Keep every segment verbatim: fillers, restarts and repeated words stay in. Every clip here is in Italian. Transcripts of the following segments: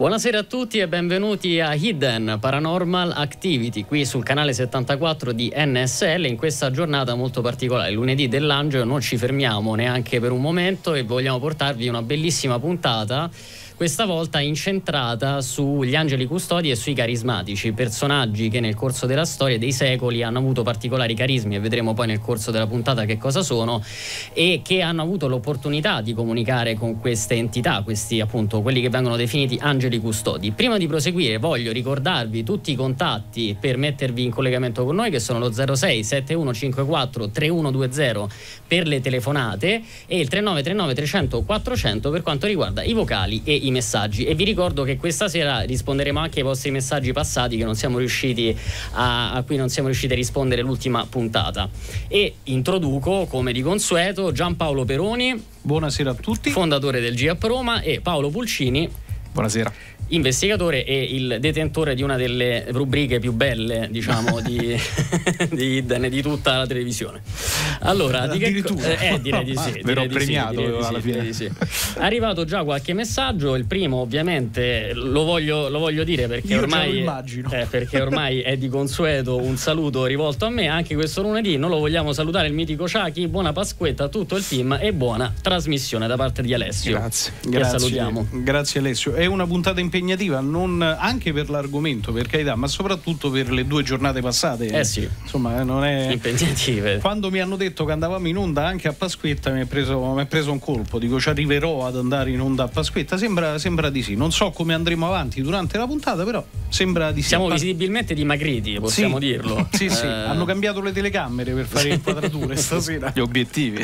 Buonasera a tutti e benvenuti a Hidden Paranormal Activity qui sul canale settantaquattro di N S L. In questa giornata molto particolare, lunedì dell'Angelo, non ci fermiamo neanche per un momento e vogliamo portarvi una bellissima puntata, questa volta incentrata sugli angeli custodi e sui carismatici, personaggi che nel corso della storia dei secoli hanno avuto particolari carismi, e vedremo poi nel corso della puntata che cosa sono, e che hanno avuto l'opportunità di comunicare con queste entità, questi appunto quelli che vengono definiti angeli custodi. Prima di proseguire voglio ricordarvi tutti i contatti per mettervi in collegamento con noi, che sono lo zero sei sette uno cinque quattro tre uno due zero per le telefonate e il tre nove tre nove trecento quattrocento per quanto riguarda i vocali e i messaggi. E vi ricordo che questa sera risponderemo anche ai vostri messaggi passati che non siamo riusciti a, a cui non siamo riusciti a rispondere l'ultima puntata. E introduco come di consueto Giampaolo Peroni, buonasera a tutti, fondatore del G A P Roma, e Paolo Pulcini, buonasera, investigatore e il detentore di una delle rubriche più belle, diciamo, di, di Hidden, di tutta la televisione. Allora, di che co- eh, direi di sì, verrò direi di premiato sì, direi di alla sì, fine. direi di sì. È arrivato già qualche messaggio. Il primo, ovviamente, lo voglio, lo voglio dire perché Io ormai, già lo immagino. Eh, perché ormai è di consueto un saluto rivolto a me. Anche questo lunedì non lo vogliamo salutare il mitico Ciachi. Buona Pasquetta a tutto il team e buona trasmissione da parte di Alessio. Grazie, che grazie, salutiamo. Grazie Alessio. È una puntata impegnativa, non anche per l'argomento, per carità, ma soprattutto per le due giornate passate. Eh sì, insomma, non è impegnative. Quando mi hanno detto che andavamo in onda anche a Pasquetta mi è preso, mi è preso un colpo. Dico, ci arriverò ad andare in onda a Pasquetta? Sembra, sembra di sì. Non so come andremo avanti durante la puntata, però sembra di sì. Siamo visibilmente dimagriti, possiamo sì. dirlo. Sì, sì. Eh... Hanno cambiato le telecamere per fare inquadrature stasera. Gli obiettivi.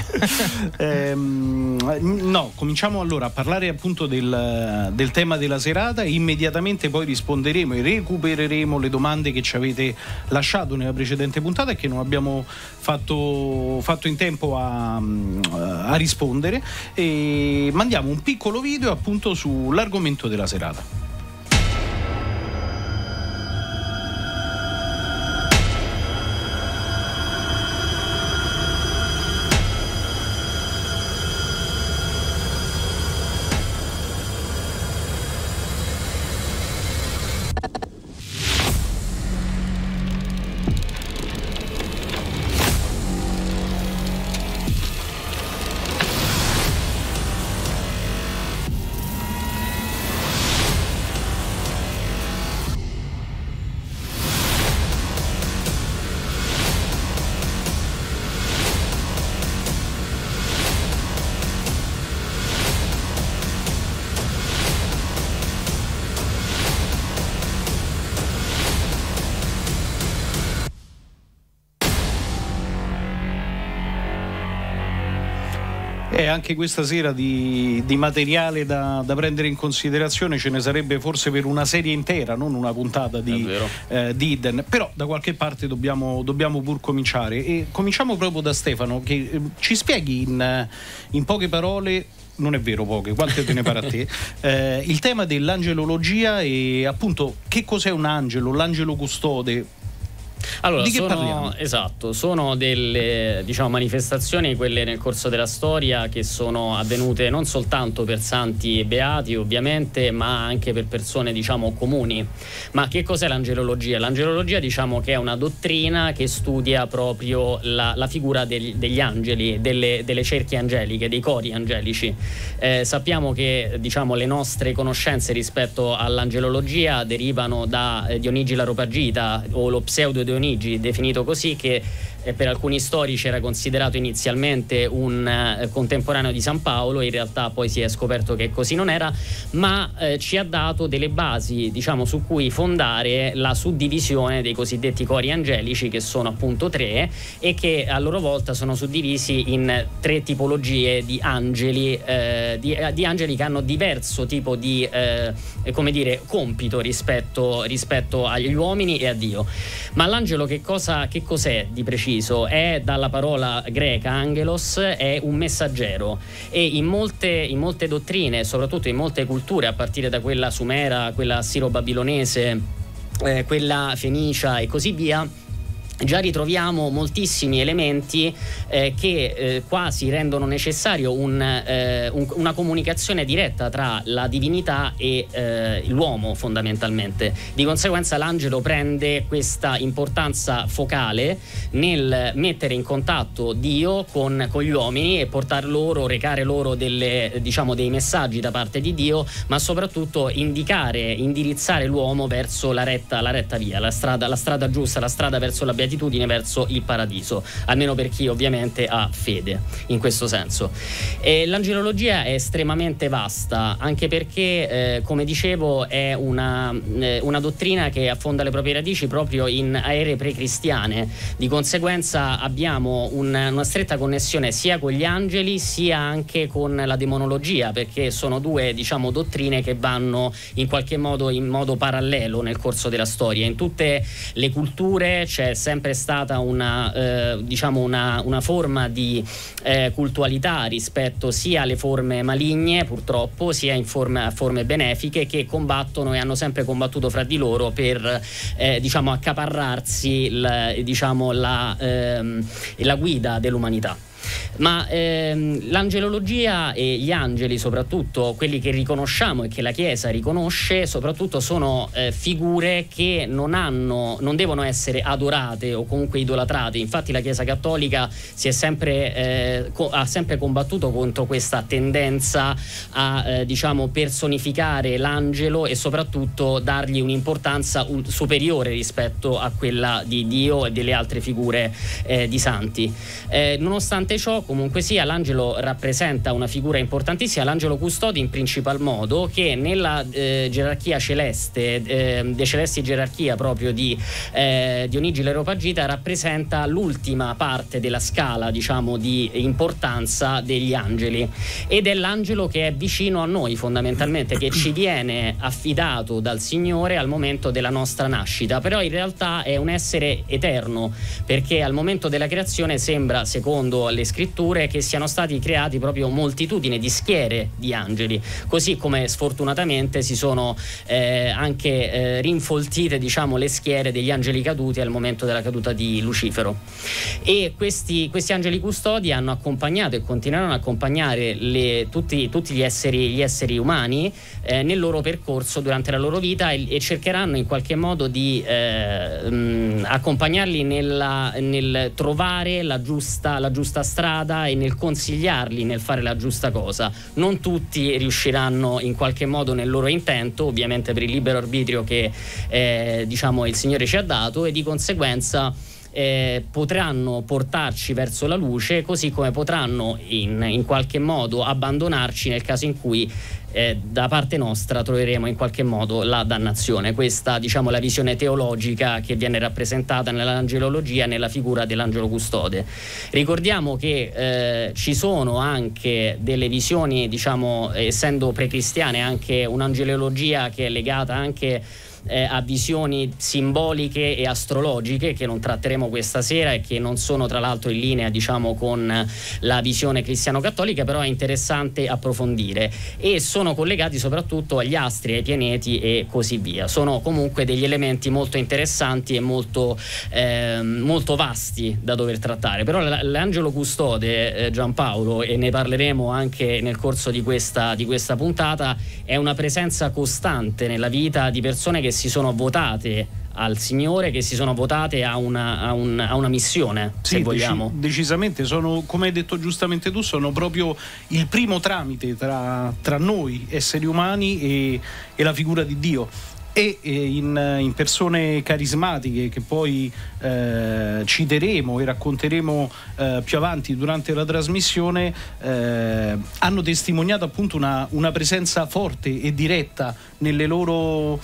ehm, no, cominciamo allora a parlare appunto del, del tema della serata. Immediatamente poi risponderemo e recupereremo le domande che ci avete lasciato nella precedente puntata e che non abbiamo fatto, fatto in tempo a, a rispondere, e mandiamo un piccolo video appunto sull'argomento della serata. E anche questa sera di, di materiale da, da prendere in considerazione ce ne sarebbe forse per una serie intera, non una puntata di, eh, di Hidden, però da qualche parte dobbiamo, dobbiamo pur cominciare, e cominciamo proprio da Stefano, che eh, ci spieghi in, in poche parole. Non è vero poche, quante te ne pare a te? Eh, il tema dell'angelologia e appunto che cos'è un angelo, l'angelo custode. Allora, di che sono, parliamo? esatto, sono delle, diciamo, manifestazioni, quelle nel corso della storia, che sono avvenute non soltanto per santi e beati ovviamente, ma anche per persone, diciamo, comuni. Ma che cos'è l'angelologia? L'angelologia, diciamo, che è una dottrina che studia proprio la, la figura degli, degli angeli, delle, delle cerchie angeliche, dei cori angelici. Eh, sappiamo che, diciamo, le nostre conoscenze rispetto all'angelologia derivano da eh, Dionigi l'Areopagita, o lo pseudo Dionigi, definito così, che eh, per alcuni storici era considerato inizialmente un eh, contemporaneo di San Paolo. In realtà poi si è scoperto che così non era, ma eh, ci ha dato delle basi, diciamo, su cui fondare la suddivisione dei cosiddetti cori angelici, che sono appunto tre, e che a loro volta sono suddivisi in tre tipologie di angeli, eh, di, di angeli che hanno diverso tipo di eh, come dire, compito rispetto, rispetto agli uomini e a Dio. Ma l'angelo che cosa, che cos'è di preciso? È, dalla parola greca angelos, è un messaggero, e in molte, in molte dottrine, soprattutto in molte culture, a partire da quella sumera, quella assiro-babilonese, eh, quella fenicia e così via, già ritroviamo moltissimi elementi eh, che eh, quasi rendono necessario un, eh, un, una comunicazione diretta tra la divinità e eh, l'uomo, fondamentalmente. Di conseguenza l'angelo prende questa importanza focale nel mettere in contatto Dio con, con gli uomini e portar loro, recare loro delle, diciamo, dei messaggi da parte di Dio, ma soprattutto indicare, indirizzare l'uomo verso la retta, la retta via, la strada, la strada giusta, la strada verso la beatitudine, verso il paradiso, almeno per chi ovviamente ha fede in questo senso. E l'angelologia è estremamente vasta, anche perché eh, come dicevo è una, eh, una dottrina che affonda le proprie radici proprio in ere precristiane. Di conseguenza abbiamo un, una stretta connessione sia con gli angeli sia anche con la demonologia, perché sono due, diciamo, dottrine che vanno in qualche modo in modo parallelo nel corso della storia. In tutte le culture c'è sempre sempre stata una, eh, diciamo una, una forma di eh, cultualità rispetto sia alle forme maligne, purtroppo, sia in forme, forme benefiche, che combattono e hanno sempre combattuto fra di loro per eh, diciamo accaparrarsi la, diciamo, la, ehm, la guida dell'umanità. Ma ehm, l'angelologia e gli angeli, soprattutto quelli che riconosciamo e che la Chiesa riconosce, soprattutto sono eh, figure che non hanno, non devono essere adorate o comunque idolatrate. Infatti la Chiesa cattolica si è sempre, eh, co- ha sempre combattuto contro questa tendenza a eh, diciamo personificare l'angelo e soprattutto dargli un'importanza un- superiore rispetto a quella di Dio e delle altre figure eh, di santi. Eh, nonostante ciò, comunque sia, l'angelo rappresenta una figura importantissima, l'angelo custode in principal modo, che nella eh, gerarchia celeste, eh, dei celesti gerarchia proprio di eh, Dionigi l'Areopagita, rappresenta l'ultima parte della scala, diciamo, di importanza degli angeli, ed è l'angelo che è vicino a noi fondamentalmente, che ci viene affidato dal Signore al momento della nostra nascita, però in realtà è un essere eterno, perché al momento della creazione sembra, secondo le scritture, che siano stati creati proprio moltitudine di schiere di angeli, così come sfortunatamente si sono eh, anche eh, rinfoltite, diciamo, le schiere degli angeli caduti al momento della caduta di Lucifero. E questi, questi angeli custodi hanno accompagnato e continueranno ad accompagnare le, tutti, tutti gli esseri, gli esseri umani eh, nel loro percorso durante la loro vita, e, e cercheranno in qualche modo di eh, mh, accompagnarli nella, nel trovare la giusta, la giusta strada e nel consigliarli nel fare la giusta cosa. Non tutti riusciranno in qualche modo nel loro intento, ovviamente per il libero arbitrio che eh, diciamo il Signore ci ha dato, e di conseguenza Eh, potranno portarci verso la luce, così come potranno in, in qualche modo abbandonarci nel caso in cui eh, da parte nostra troveremo in qualche modo la dannazione. Questa, diciamo, la visione teologica che viene rappresentata nell'angelologia nella figura dell'angelo custode. Ricordiamo che eh, ci sono anche delle visioni, diciamo, essendo precristiane, anche un'angelologia che è legata anche Eh, a visioni simboliche e astrologiche, che non tratteremo questa sera e che non sono tra l'altro in linea, diciamo, con la visione cristiano-cattolica, però è interessante approfondire, e sono collegati soprattutto agli astri, ai pianeti e così via. Sono comunque degli elementi molto interessanti e molto, eh, molto vasti da dover trattare. Però l'angelo custode, eh, Giampaolo, e ne parleremo anche nel corso di questa, di questa puntata, è una presenza costante nella vita di persone che si sono votate al Signore, che si sono votate a una, a un, a una missione, sì, se vogliamo. Deci- decisamente, sono, come hai detto giustamente tu, sono proprio il primo tramite tra, tra noi esseri umani e, e la figura di Dio. E in, in persone carismatiche che poi eh, citeremo e racconteremo eh, più avanti durante la trasmissione, eh, hanno testimoniato appunto una, una presenza forte e diretta nelle loro,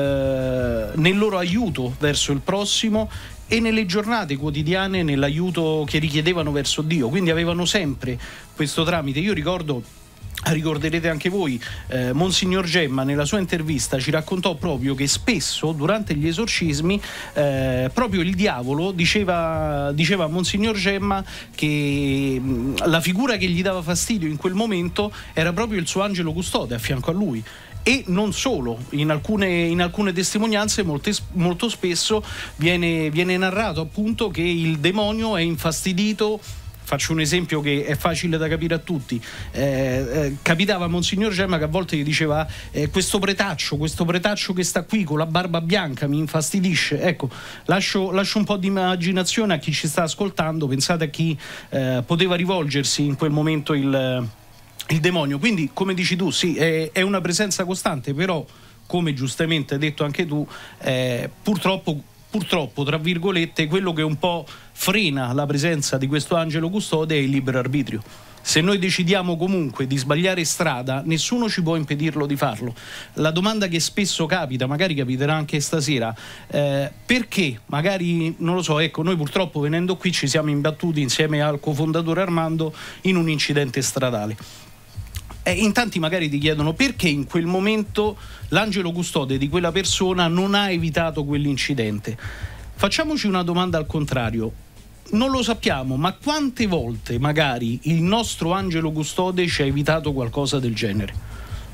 eh, nel loro aiuto verso il prossimo e nelle giornate quotidiane, nell'aiuto che richiedevano verso Dio. Quindi avevano sempre questo tramite. Io ricordo ricorderete anche voi, eh, Monsignor Gemma nella sua intervista ci raccontò proprio che spesso durante gli esorcismi eh, proprio il diavolo diceva, diceva a Monsignor Gemma che mh, la figura che gli dava fastidio in quel momento era proprio il suo angelo custode a fianco a lui. E non solo, in alcune, in alcune testimonianze molte, molto spesso viene, viene narrato appunto che il demonio è infastidito. Faccio un esempio che è facile da capire a tutti. Eh, eh, capitava a Monsignor Gemma che a volte gli diceva eh, questo pretaccio, questo pretaccio che sta qui con la barba bianca mi infastidisce. Ecco, lascio, lascio un po' di immaginazione a chi ci sta ascoltando, pensate a chi eh, poteva rivolgersi in quel momento il, il demonio. Quindi, come dici tu, sì, è, è una presenza costante, però, come giustamente hai detto anche tu, eh, purtroppo Purtroppo, tra virgolette, quello che un po' frena la presenza di questo angelo custode è il libero arbitrio. Se noi decidiamo comunque di sbagliare strada, nessuno ci può impedirlo di farlo. La domanda che spesso capita, magari capiterà anche stasera, eh, perché magari, non lo so, ecco, noi purtroppo venendo qui ci siamo imbattuti insieme al cofondatore Armando in un incidente stradale. E in tanti magari ti chiedono perché in quel momento l'angelo custode di quella persona non ha evitato quell'incidente. Facciamoci una domanda al contrario. Non lo sappiamo, ma quante volte magari il nostro angelo custode ci ha evitato qualcosa del genere?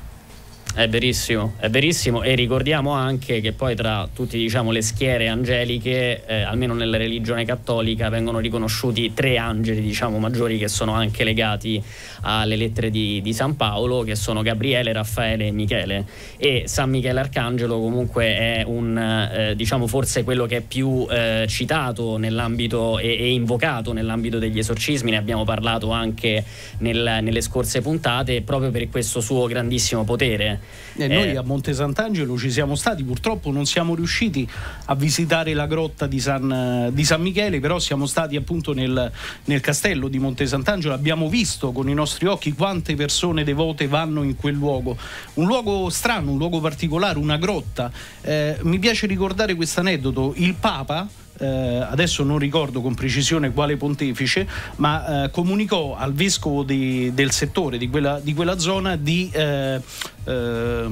È verissimo, è verissimo, e ricordiamo anche che poi tra tutte, diciamo, le schiere angeliche, eh, almeno nella religione cattolica, vengono riconosciuti tre angeli, diciamo, maggiori, che sono anche legati alle lettere di, di San Paolo, che sono Gabriele, Raffaele e Michele. E San Michele Arcangelo comunque è un, eh, diciamo, forse quello che è più eh, citato nell'ambito e, e invocato nell'ambito degli esorcismi. Ne abbiamo parlato anche nel, nelle scorse puntate, proprio per questo suo grandissimo potere. E noi eh. a Monte Sant'Angelo ci siamo stati, purtroppo non siamo riusciti a visitare la grotta di San, di San Michele, però siamo stati appunto nel, nel castello di Monte Sant'Angelo, abbiamo visto con i nostri occhi quante persone devote vanno in quel luogo, un luogo strano, un luogo particolare, una grotta. Eh, mi piace ricordare questo aneddoto: il Papa, Eh, adesso non ricordo con precisione quale pontefice, ma eh, comunicò al vescovo di, del settore di quella, di quella zona di eh, eh,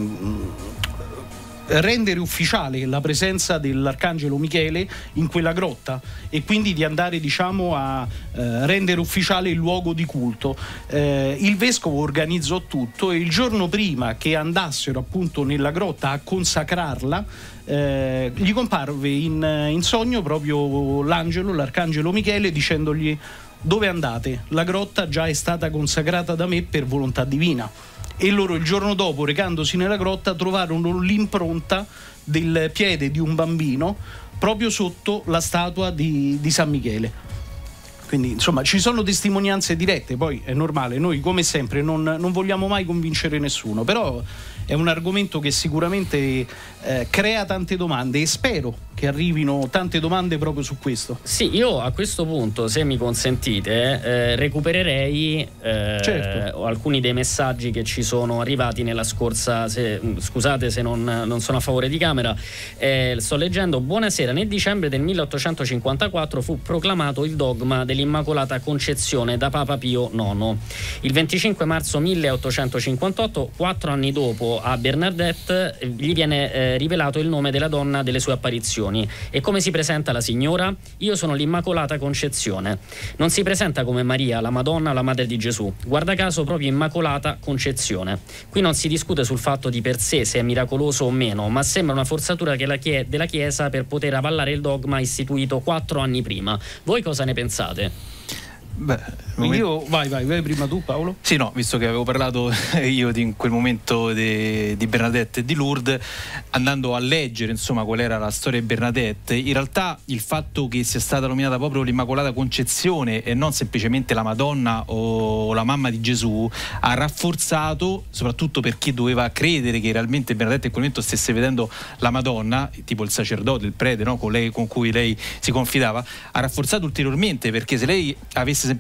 rendere ufficiale la presenza dell'Arcangelo Michele in quella grotta e quindi di andare, diciamo, a eh, rendere ufficiale il luogo di culto. Eh, il vescovo organizzò tutto e il giorno prima che andassero appunto nella grotta a consacrarla, Eh, gli comparve in, in sogno proprio l'angelo, l'Arcangelo Michele, dicendogli: dove andate? La grotta già è stata consacrata da me per volontà divina. E loro il giorno dopo, recandosi nella grotta, trovarono l'impronta del piede di un bambino proprio sotto la statua di, di San Michele. Quindi insomma ci sono testimonianze dirette, poi è normale, noi come sempre non, non vogliamo mai convincere nessuno, però è un argomento che sicuramente eh, crea tante domande e spero che arrivino tante domande proprio su questo. Sì, io a questo punto, se mi consentite, eh, recupererei eh, certo. alcuni dei messaggi che ci sono arrivati nella scorsa, se, scusate se non, non sono a favore di camera, eh, sto leggendo: buonasera, nel dicembre del milleottocentocinquantaquattro fu proclamato il dogma dell'Immacolata Concezione da Papa Pio nono. Il venticinque marzo milleottocentocinquantotto, quattro anni dopo, a Bernadette gli viene eh, rivelato il nome della donna delle sue apparizioni. E come si presenta la signora? Io sono l'Immacolata Concezione. Non si presenta come Maria, la Madonna, la madre di Gesù. Guarda caso proprio Immacolata Concezione. Qui non si discute sul fatto di per sé se è miracoloso o meno, ma sembra una forzatura che la chie- della Chiesa per poter avallare il dogma istituito quattro anni prima. Voi cosa ne pensate? Beh, io vai, vai, vai prima tu, Paolo. Sì, no, visto che avevo parlato io di in quel momento de, di Bernadette e di Lourdes, andando a leggere insomma qual era la storia di Bernadette, in realtà il fatto che sia stata nominata proprio l'Immacolata Concezione e non semplicemente la Madonna o la mamma di Gesù ha rafforzato, soprattutto per chi doveva credere che realmente Bernadette in quel momento stesse vedendo la Madonna, tipo il sacerdote, il prete, no? con, lei, con cui lei si confidava, ha rafforzato ulteriormente, perché se lei avesse semplicemente detto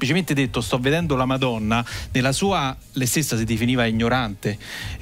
detto sto vedendo la Madonna, nella sua, lei stessa si definiva ignorante,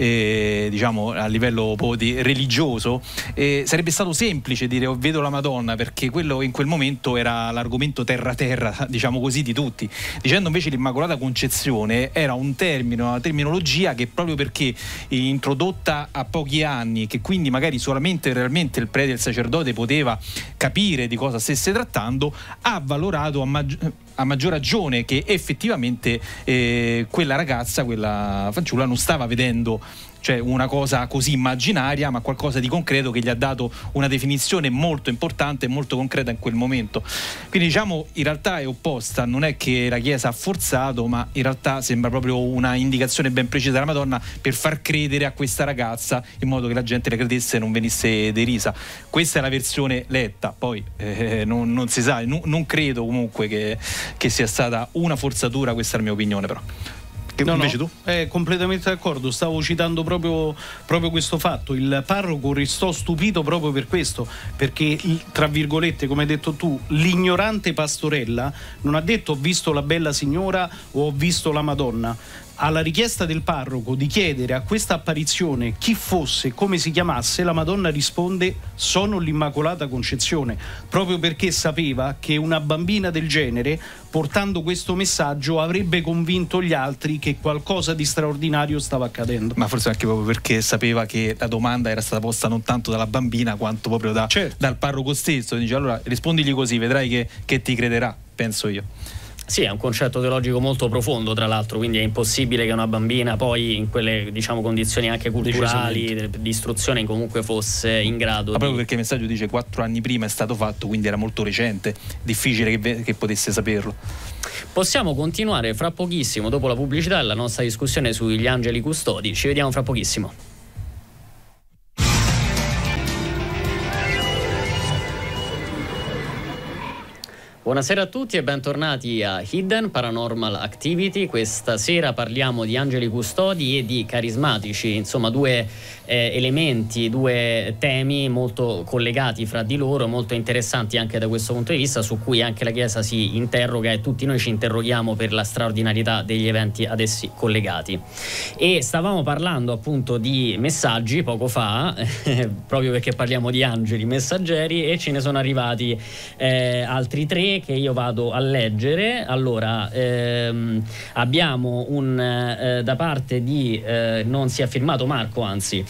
eh, diciamo a livello di religioso, eh, sarebbe stato semplice dire oh, vedo la Madonna, perché quello in quel momento era l'argomento terra-terra, diciamo così, di tutti. Dicendo invece l'Immacolata Concezione era un termine, una terminologia che proprio perché introdotta a pochi anni, che quindi magari solamente realmente il prete e il sacerdote poteva capire di cosa stesse trattando, ha valorato a, maggi- a maggior ragione che effettivamente eh, quella ragazza, quella fanciulla non stava vedendo cioè una cosa così immaginaria, ma qualcosa di concreto che gli ha dato una definizione molto importante e molto concreta in quel momento. Quindi diciamo in realtà è opposta, non è che la Chiesa ha forzato, ma in realtà sembra proprio una indicazione ben precisa della Madonna per far credere a questa ragazza in modo che la gente le credesse e non venisse derisa. Questa è la versione letta, poi eh, non, non si sa, non, non credo comunque che, che sia stata una forzatura, questa è la mia opinione però. Che no, invece no, tu? È completamente d'accordo, stavo citando proprio, proprio questo fatto. Il parroco restò stupito proprio per questo, perché tra virgolette, come hai detto tu, l'ignorante pastorella non ha detto ho visto la bella signora o ho visto la Madonna. Alla richiesta del parroco di chiedere a questa apparizione chi fosse, come si chiamasse, la Madonna risponde sono l'Immacolata Concezione, proprio perché sapeva che una bambina del genere, portando questo messaggio, avrebbe convinto gli altri che qualcosa di straordinario stava accadendo. Ma forse anche proprio perché sapeva che la domanda era stata posta non tanto dalla bambina quanto proprio da, certo. dal parroco stesso. Dice allora rispondigli così, vedrai che, che ti crederà, penso io. Sì, è un concetto teologico molto profondo, tra l'altro, quindi è impossibile che una bambina poi in quelle, diciamo, condizioni anche culturali di istruzione comunque fosse in grado. Ma proprio di... perché il messaggio dice quattro anni prima è stato fatto, quindi era molto recente, difficile che, che potesse saperlo. Possiamo continuare fra pochissimo, dopo la pubblicità, la nostra discussione sugli angeli custodi. Ci vediamo fra pochissimo. Buonasera a tutti e bentornati a Hidden Paranormal Activity. Questa sera parliamo di angeli custodi e di carismatici, insomma due eh, elementi, due temi molto collegati fra di loro, molto interessanti anche da questo punto di vista, su cui anche la Chiesa si interroga e tutti noi ci interroghiamo per la straordinarietà degli eventi ad essi collegati. E stavamo parlando appunto di messaggi poco fa, eh, proprio perché parliamo di angeli messaggeri, e ce ne sono arrivati eh, altri tre che io vado a leggere. Allora ehm, abbiamo un eh, da parte di eh, non si è firmato Marco, anzi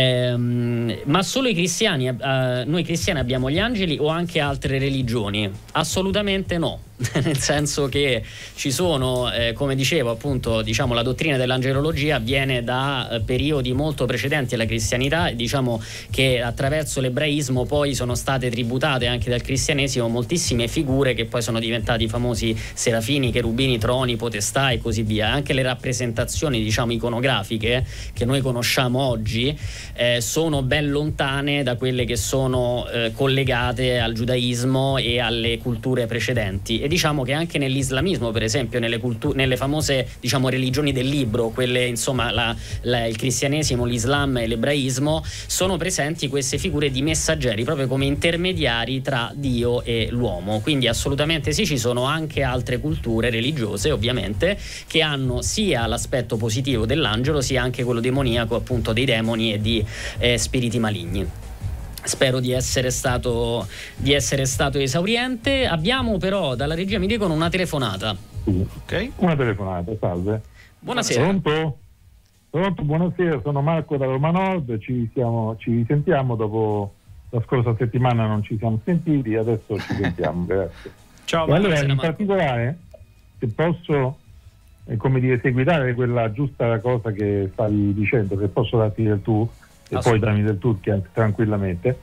ehm, ma solo i cristiani eh, noi cristiani abbiamo gli angeli o anche altre religioni? Assolutamente no. Nel senso che ci sono, eh, come dicevo appunto, diciamo la dottrina dell'angelologia viene da eh, periodi molto precedenti alla cristianità, e diciamo che attraverso l'ebraismo poi sono state tributate anche dal cristianesimo moltissime figure che poi sono diventati famosi serafini, cherubini, troni, potestà e così via. Anche le rappresentazioni, diciamo, iconografiche che noi conosciamo oggi eh, sono ben lontane da quelle che sono eh, collegate al giudaismo e alle culture precedenti. E diciamo che anche nell'islamismo, per esempio, nelle, cultu- nelle famose, diciamo, religioni del libro, quelle insomma la, la, il cristianesimo, l'islam e l'ebraismo, sono presenti queste figure di messaggeri proprio come intermediari tra Dio e l'uomo. Quindi assolutamente sì, ci sono anche altre culture religiose ovviamente che hanno sia l'aspetto positivo dell'angelo sia anche quello demoniaco, appunto dei demoni e di eh, spiriti maligni. Spero di essere stato di essere stato esauriente. Abbiamo però dalla regia, mi dicono, una telefonata. Sì. Ok. Una telefonata, salve. Buonasera. Pronto? Pronto, buonasera, sono Marco da Roma Nord, ci, siamo, ci sentiamo dopo la scorsa settimana, non ci siamo sentiti, adesso ci sentiamo, grazie. Ciao, e allora, in Marco. particolare, se posso eh, come dire, seguitare quella giusta cosa che stavi dicendo, che posso darti del tu e poi dammi del Turchia tranquillamente,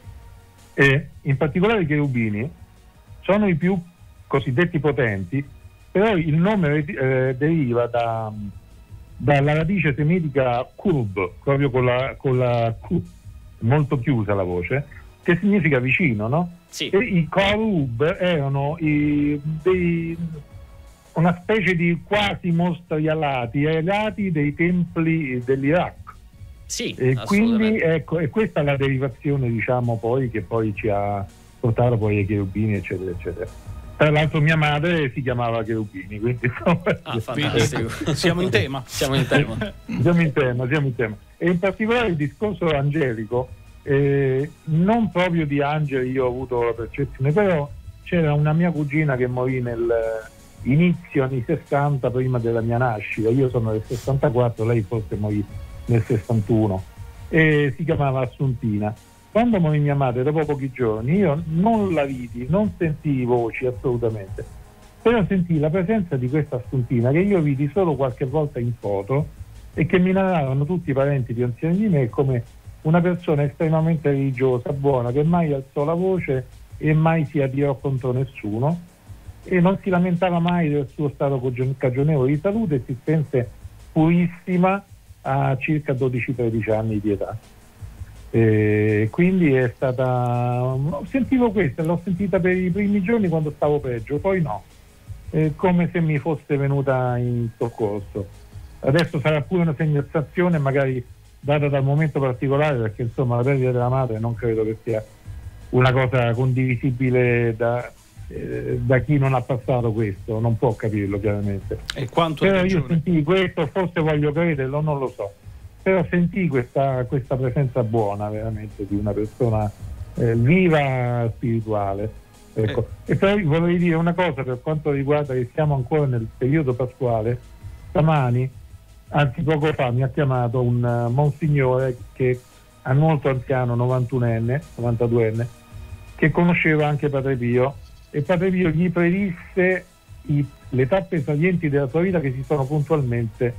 e in particolare i cherubini sono i più cosiddetti potenti, però il nome eh, deriva da, dalla radice semitica kurb, proprio con la, con la Q, molto chiusa la voce, che significa vicino, no? Sì. E i Karub erano i, dei, una specie di quasi mostri alati, alati dei templi dell'Iraq. Sì, e quindi ecco, e questa è la derivazione, diciamo, poi che poi ci ha portato poi ai cherubini, eccetera, eccetera. Tra l'altro mia madre si chiamava Cherubini, quindi ah, fantastico. Siamo in tema. Siamo in tema. siamo in tema, siamo in tema. E in particolare il discorso angelico, eh, non proprio di angeli io ho avuto la percezione, però c'era una mia cugina che morì nel inizio anni sessanta, prima della mia nascita. Io sono del sessantaquattro, lei forse morì nel sessantuno, e si chiamava Assuntina. Quando morì mia madre, dopo pochi giorni, io non la vidi, non sentii voci assolutamente, però sentii la presenza di questa Assuntina che io vidi solo qualche volta in foto e che mi narravano tutti i parenti più anziani di me come una persona estremamente religiosa, buona, che mai alzò la voce e mai si adirò contro nessuno e non si lamentava mai del suo stato cagionevole di salute e si spense purissima a circa dodici tredici anni di età. E quindi è stata, sentivo questa, l'ho sentita per i primi giorni quando stavo peggio, poi no, è come se mi fosse venuta in soccorso. Adesso sarà pure una segnalazione magari data dal momento particolare, perché insomma la perdita della madre non credo che sia una cosa condivisibile da, eh, da chi non ha passato questo, non può capirlo chiaramente. E quanto però io sentii questo, forse voglio crederlo, non lo so, però sentii questa, questa presenza buona veramente di una persona eh, viva, spirituale, ecco. Eh. E poi vorrei dire una cosa per quanto riguarda che siamo ancora nel periodo pasquale. Stamani, anzi poco fa, mi ha chiamato un uh, monsignore che è molto anziano, novantunenne, novantaduenne, che conosceva anche Padre Pio, e Padre Pio gli predisse i, le tappe salienti della sua vita che si sono puntualmente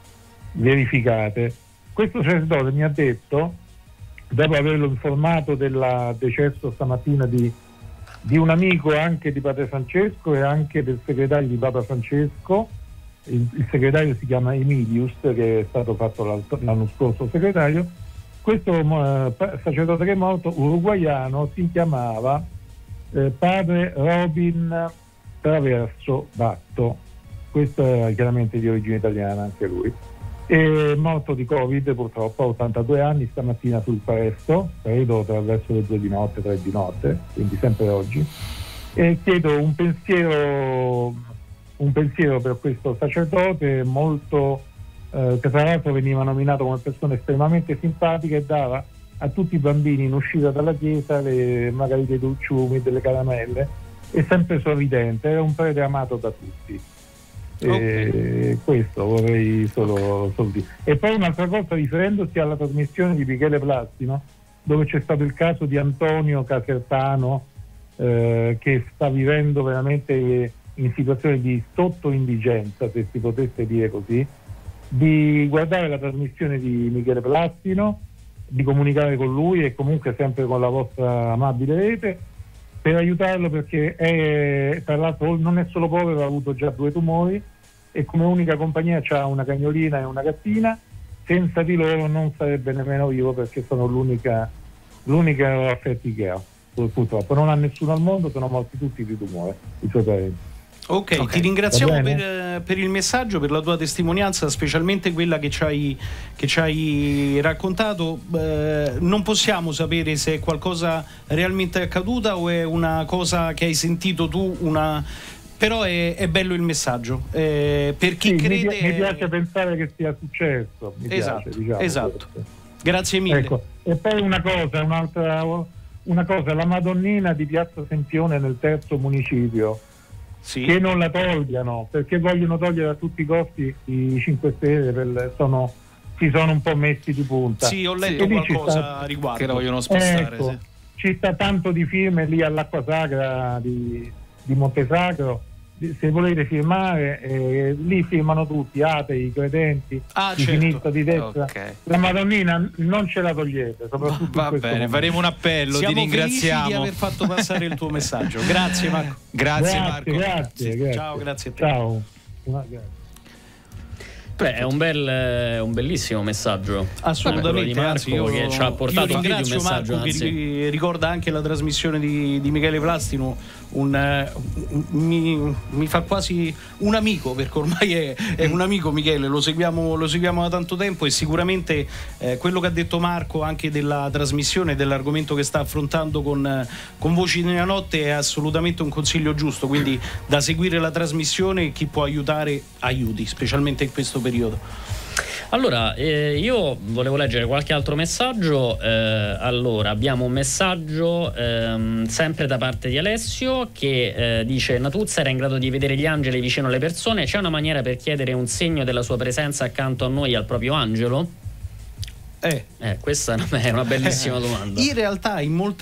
verificate. Questo sacerdote mi ha detto, dopo averlo informato del decesso stamattina di, di un amico anche di Padre Francesco e anche del segretario di Papa Francesco, il, il segretario si chiama Emilius, che è stato fatto l'anno scorso segretario, questo uh, sacerdote che è morto, uruguaiano, si chiamava eh, Padre Robin Traverso Batto, questo è chiaramente di origine italiana anche lui. È morto di Covid purtroppo a ottantadue anni stamattina sul Paresto, credo tra verso le due di notte, tre di notte, quindi sempre oggi. E chiedo un pensiero, un pensiero per questo sacerdote molto, eh, che tra l'altro veniva nominato come persona estremamente simpatica e dava a tutti i bambini in uscita dalla chiesa le, magari dei dolciumi, delle caramelle, e sempre sorridente, era un prete amato da tutti. Okay. E questo vorrei solo, solo dire. E poi un'altra cosa, riferendosi alla trasmissione di Michele Plastino, dove c'è stato il caso di Antonio Casertano, eh, che sta vivendo veramente in situazione di sottoindigenza, se si potesse dire così, di guardare la trasmissione di Michele Plastino, di comunicare con lui e comunque sempre con la vostra amabile rete, per aiutarlo, perché è, tra l'altro non è solo povero, ha avuto già due tumori e come unica compagnia c'ha una cagnolina e una gattina. Senza di loro non sarebbe nemmeno vivo, perché sono l'unica, l'unica affetti che ha, purtroppo. Non ha nessuno al mondo, sono morti tutti di tumore, i suoi parenti. Ok, okay, ti ringraziamo per, per il messaggio, per la tua testimonianza, specialmente quella che ci hai, che ci hai raccontato. Eh, non possiamo sapere se è qualcosa realmente accaduta o è una cosa che hai sentito tu, una... però è, è bello il messaggio. Eh, per chi sì, crede... Mi, mi piace pensare che sia successo. Mi esatto, piace, diciamo, esatto. Questo. Grazie mille. Ecco. E poi una cosa, un'altra, una cosa, la Madonnina di Piazza Sempione nel terzo municipio. Sì. Che non la tolgano, perché vogliono togliere a tutti i costi i cinque Stelle, per, sono, si sono un po' messi di punta. Sì, ho letto e qualcosa a riguardo. Che la vogliono spostare. Ecco, sì. Ci sta tanto di firme lì all'Acqua Sacra di, di Montesacro. Se volete firmare, eh, lì firmano tutti, atei, credenti, ah, di certo. sinistra, di destra. Okay. La Madonnina non ce la togliete, soprattutto va bene, momento. Faremo un appello. Siamo ti ringraziamo di aver fatto passare il tuo messaggio. Grazie Marco. Grazie, grazie Marco. Grazie, grazie. Ciao, grazie a te. Ciao. Grazie. Beh, è un, bel, è un bellissimo messaggio. Assolutamente, di Marco, anzi, io, che ci ha portato io ringrazio un messaggio, Marco anzi. che ricorda anche la trasmissione di, di Michele Plastino, un, un mi, mi fa quasi un amico, perché ormai è, è un amico Michele, lo seguiamo, lo seguiamo da tanto tempo, e sicuramente eh, quello che ha detto Marco anche della trasmissione, dell'argomento che sta affrontando con, con Voci nella Notte, è assolutamente un consiglio giusto, quindi da seguire la trasmissione, chi può aiutare aiuti, specialmente in questo periodo. Allora, eh, io volevo leggere qualche altro messaggio. Eh, allora, abbiamo un messaggio ehm, sempre da parte di Alessio che eh, dice: Natuzza era in grado di vedere gli angeli vicino alle persone. C'è una maniera per chiedere un segno della sua presenza accanto a noi, al proprio angelo? Eh. Eh, questa è una bellissima domanda. In realtà in molte,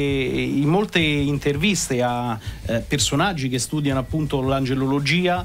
in molte interviste a eh, personaggi che studiano appunto l'angelologia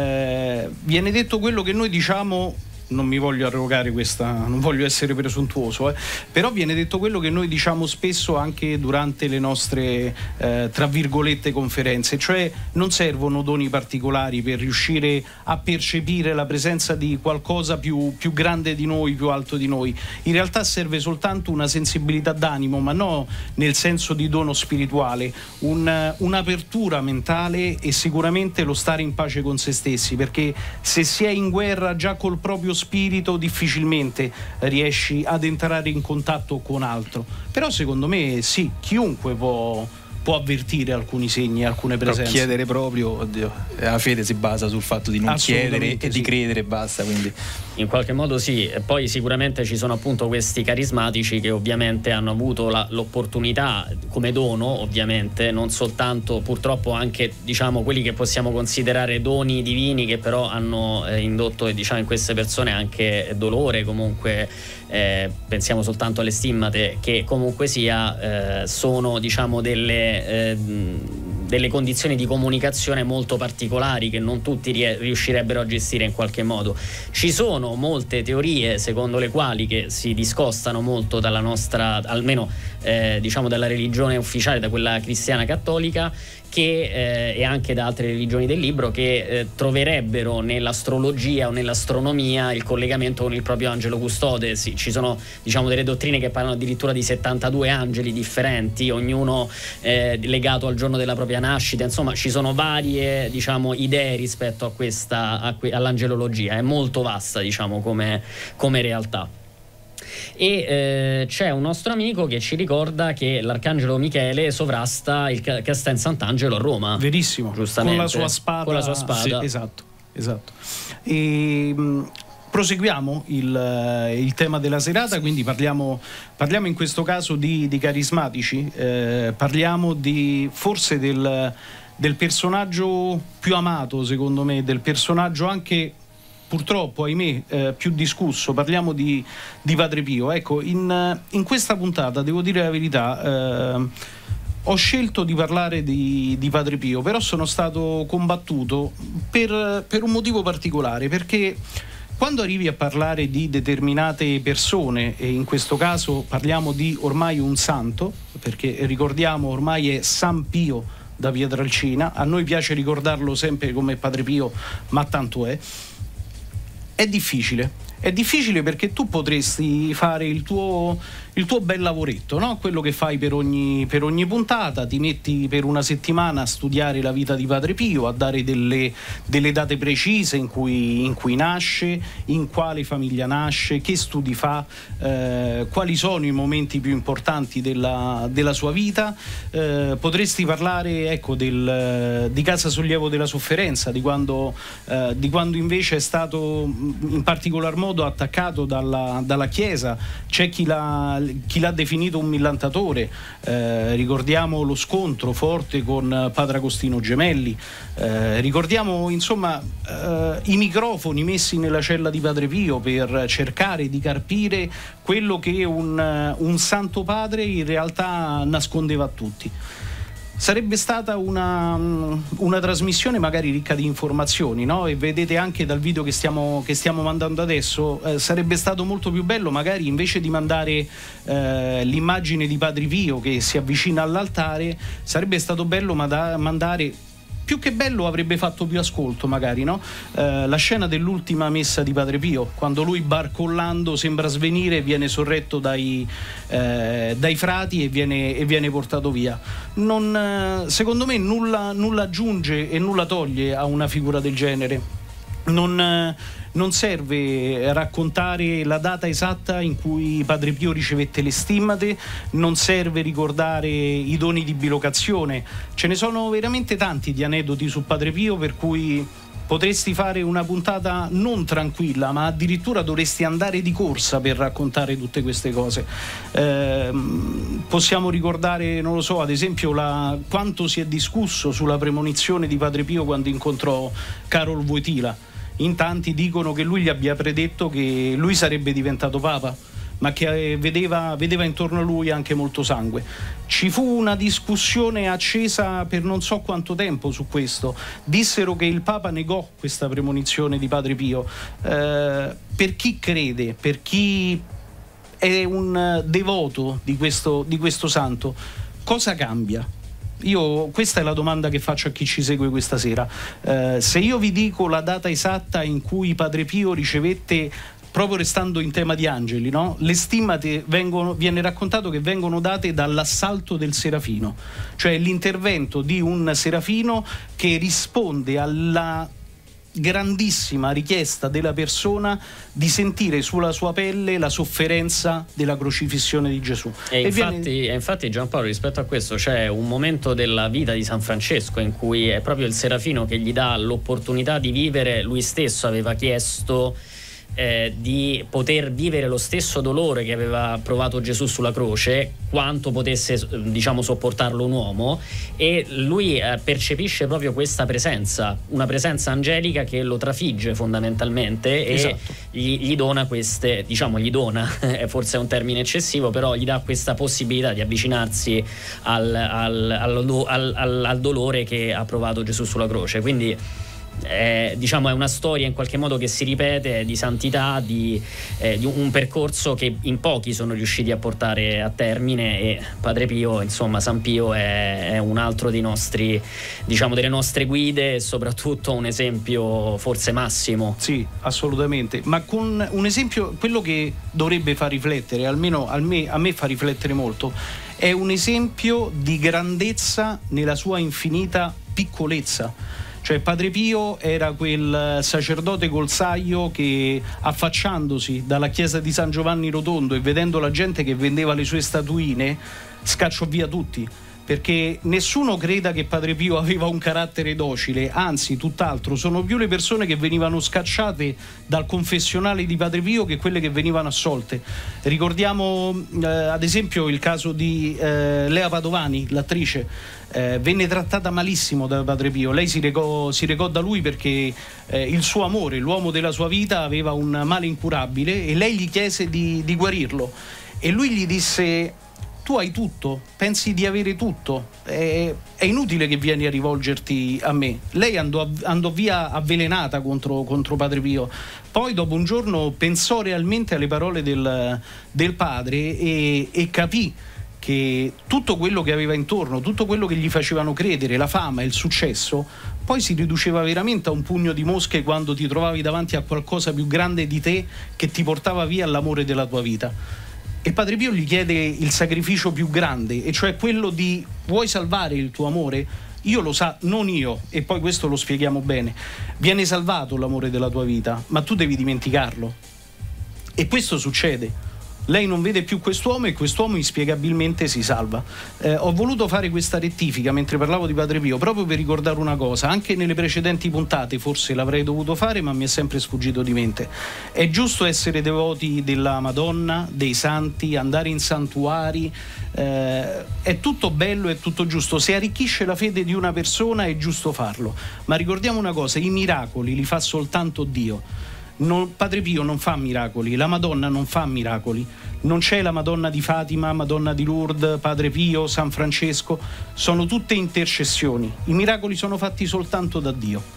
eh, viene detto quello che noi diciamo. Non mi voglio arrogare questa, non voglio essere presuntuoso, eh, però viene detto quello che noi diciamo spesso anche durante le nostre eh, tra virgolette conferenze, cioè non servono doni particolari per riuscire a percepire la presenza di qualcosa più, più grande di noi, più alto di noi. In realtà serve soltanto una sensibilità d'animo, ma no nel senso di dono spirituale, un, un'apertura mentale e sicuramente lo stare in pace con se stessi, perché se si è in guerra già col proprio spirito difficilmente riesci ad entrare in contatto con altro. Però secondo me sì, chiunque può, può avvertire alcuni segni, alcune presenze. Però chiedere proprio, oddio, la fede si basa sul fatto di non chiedere e sì. di credere e basta, quindi in qualche modo sì. E poi sicuramente ci sono appunto questi carismatici che ovviamente hanno avuto la, l'opportunità come dono, ovviamente non soltanto, purtroppo anche diciamo quelli che possiamo considerare doni divini, che però hanno eh, indotto diciamo in queste persone anche dolore, comunque eh, pensiamo soltanto alle stimmate, che comunque sia eh, sono diciamo delle eh, delle condizioni di comunicazione molto particolari che non tutti rie- riuscirebbero a gestire in qualche modo. Ci sono molte teorie secondo le quali, che si discostano molto dalla nostra, almeno eh, diciamo dalla religione ufficiale, da quella cristiana cattolica, che eh, e anche da altre religioni del libro, che eh, troverebbero nell'astrologia o nell'astronomia il collegamento con il proprio angelo custode. Sì, ci sono diciamo delle dottrine che parlano addirittura di settantadue angeli differenti, ognuno eh, legato al giorno della propria nascita. Insomma, ci sono varie diciamo idee rispetto a questa a que- all'angelologia. È molto vasta diciamo come, come realtà. E eh, c'è un nostro amico che ci ricorda che l'arcangelo Michele sovrasta il ca- Castel Sant'Angelo a Roma. Verissimo, giustamente, con la sua spada. Con la sua spada. Sì, esatto, esatto. E, mh, proseguiamo il, il tema della serata, quindi parliamo, parliamo in questo caso di, di carismatici, eh, parliamo di forse del, del personaggio più amato, secondo me, del personaggio anche purtroppo, ahimè, eh, più discusso. Parliamo di, di Padre Pio. Ecco, in, in questa puntata, devo dire la verità, eh, ho scelto di parlare di, di Padre Pio, però sono stato combattuto per, per un motivo particolare, perché quando arrivi a parlare di determinate persone, e in questo caso parliamo di ormai un santo, perché ricordiamo ormai è San Pio da Pietrelcina, a noi piace ricordarlo sempre come Padre Pio, ma tanto è. È difficile, è difficile perché tu potresti fare il tuo, il tuo bel lavoretto, no? Quello che fai per ogni, per ogni puntata, ti metti per una settimana a studiare la vita di Padre Pio, a dare delle, delle date precise in cui, in cui nasce, in quale famiglia nasce, che studi fa, eh, quali sono i momenti più importanti della, della sua vita. Eh, potresti parlare ecco, del, di Casa Sollievo della Sofferenza, di quando, eh, di quando invece è stato in particolar modo attaccato dalla, dalla Chiesa. C'è chi l'ha, chi l'ha definito un millantatore, eh, ricordiamo lo scontro forte con Padre Agostino Gemelli, eh, ricordiamo insomma eh, i microfoni messi nella cella di Padre Pio per cercare di carpire quello che un, un santo padre in realtà nascondeva a tutti. Sarebbe stata una, una trasmissione magari ricca di informazioni, no? E vedete anche dal video che stiamo, che stiamo mandando adesso, eh, sarebbe stato molto più bello magari invece di mandare eh, l'immagine di Padre Pio che si avvicina all'altare, sarebbe stato bello manda- mandare più che bello avrebbe fatto più ascolto magari, no? Eh, la scena dell'ultima messa di Padre Pio, quando lui barcollando sembra svenire e viene sorretto dai, eh, dai frati e viene, e viene portato via. Non, secondo me nulla, nulla aggiunge e nulla toglie a una figura del genere. Non, non serve raccontare la data esatta in cui Padre Pio ricevette le stimmate, non serve ricordare i doni di bilocazione. Ce ne sono veramente tanti di aneddoti su Padre Pio, per cui potresti fare una puntata non tranquilla, ma addirittura dovresti andare di corsa per raccontare tutte queste cose. Eh, possiamo ricordare, non lo so, ad esempio la, quanto si è discusso sulla premonizione di Padre Pio quando incontrò Karol Wojtyla. In tanti dicono che lui gli abbia predetto che lui sarebbe diventato papa, ma che vedeva, vedeva intorno a lui anche molto sangue. Ci fu una discussione accesa per non so quanto tempo su questo. Dissero che il Papa negò questa premonizione di Padre Pio. Eh, per chi crede, per chi è un devoto di questo, di questo santo, cosa cambia? Io, questa è la domanda che faccio a chi ci segue questa sera. Eh, se io vi dico la data esatta in cui Padre Pio ricevette, proprio restando in tema di angeli, no? Le stimmate vengono, viene raccontato che vengono date dall'assalto del serafino, cioè l'intervento di un serafino che risponde alla grandissima richiesta della persona di sentire sulla sua pelle la sofferenza della crocifissione di Gesù. E, e infatti, viene... infatti Giampaolo, rispetto a questo c'è un momento della vita di San Francesco in cui è proprio il serafino che gli dà l'opportunità di vivere. Lui stesso aveva chiesto Eh, di poter vivere lo stesso dolore che aveva provato Gesù sulla croce, quanto potesse, diciamo, sopportarlo un uomo, e lui eh, percepisce proprio questa presenza, una presenza angelica che lo trafigge fondamentalmente, e esatto. gli, gli dona queste, diciamo gli dona, forse è un termine eccessivo, però gli dà questa possibilità di avvicinarsi al, al, al, al, al, al dolore che ha provato Gesù sulla croce. Quindi Eh, diciamo è una storia in qualche modo che si ripete, di santità, di, eh, di un percorso che in pochi sono riusciti a portare a termine, e Padre Pio, insomma San Pio è, è un altro dei nostri, diciamo, delle nostre guide, e soprattutto un esempio forse massimo. Sì, assolutamente, ma con un esempio, quello che dovrebbe far riflettere, almeno a me, a me fa riflettere molto, è un esempio di grandezza nella sua infinita piccolezza. Cioè Padre Pio era quel sacerdote col saio che, affacciandosi dalla chiesa di San Giovanni Rotondo e vedendo la gente che vendeva le sue statuine, scacciò via tutti, perché nessuno creda che Padre Pio aveva un carattere docile, anzi tutt'altro, sono più le persone che venivano scacciate dal confessionale di Padre Pio che quelle che venivano assolte. Ricordiamo eh, ad esempio il caso di eh, Lea Padovani, l'attrice. Eh, venne trattata malissimo da Padre Pio. Lei si recò, si recò da lui perché eh, il suo amore, l'uomo della sua vita, aveva un male incurabile, e lei gli chiese di, di guarirlo, e lui gli disse: tu hai tutto, pensi di avere tutto, è, è inutile che vieni a rivolgerti a me. Lei andò, andò via avvelenata contro, contro Padre Pio. Poi dopo un giorno pensò realmente alle parole del, del padre e, e capì che tutto quello che aveva intorno, tutto quello che gli facevano credere, la fama, il successo, poi si riduceva veramente a un pugno di mosche quando ti trovavi davanti a qualcosa più grande di te che ti portava via l'amore della tua vita. E Padre Pio gli chiede il sacrificio più grande, e cioè quello di: vuoi salvare il tuo amore? Io lo sa, non io, e poi questo lo spieghiamo bene. Viene salvato l'amore della tua vita, ma tu devi dimenticarlo. E questo succede. Lei non vede più quest'uomo e quest'uomo inspiegabilmente si salva. Eh, ho voluto fare questa rettifica mentre parlavo di Padre Pio, proprio per ricordare una cosa. Anche nelle precedenti puntate forse l'avrei dovuto fare, ma mi è sempre sfuggito di mente. È giusto essere devoti della Madonna, dei santi, andare in santuari, eh, è tutto bello, è tutto giusto. Se arricchisce la fede di una persona è giusto farlo, ma ricordiamo una cosa: i miracoli li fa soltanto Dio. Non, Padre Pio non fa miracoli, la Madonna non fa miracoli, non c'è la Madonna di Fatima, Madonna di Lourdes, Padre Pio, San Francesco, sono tutte intercessioni. I miracoli sono fatti soltanto da Dio.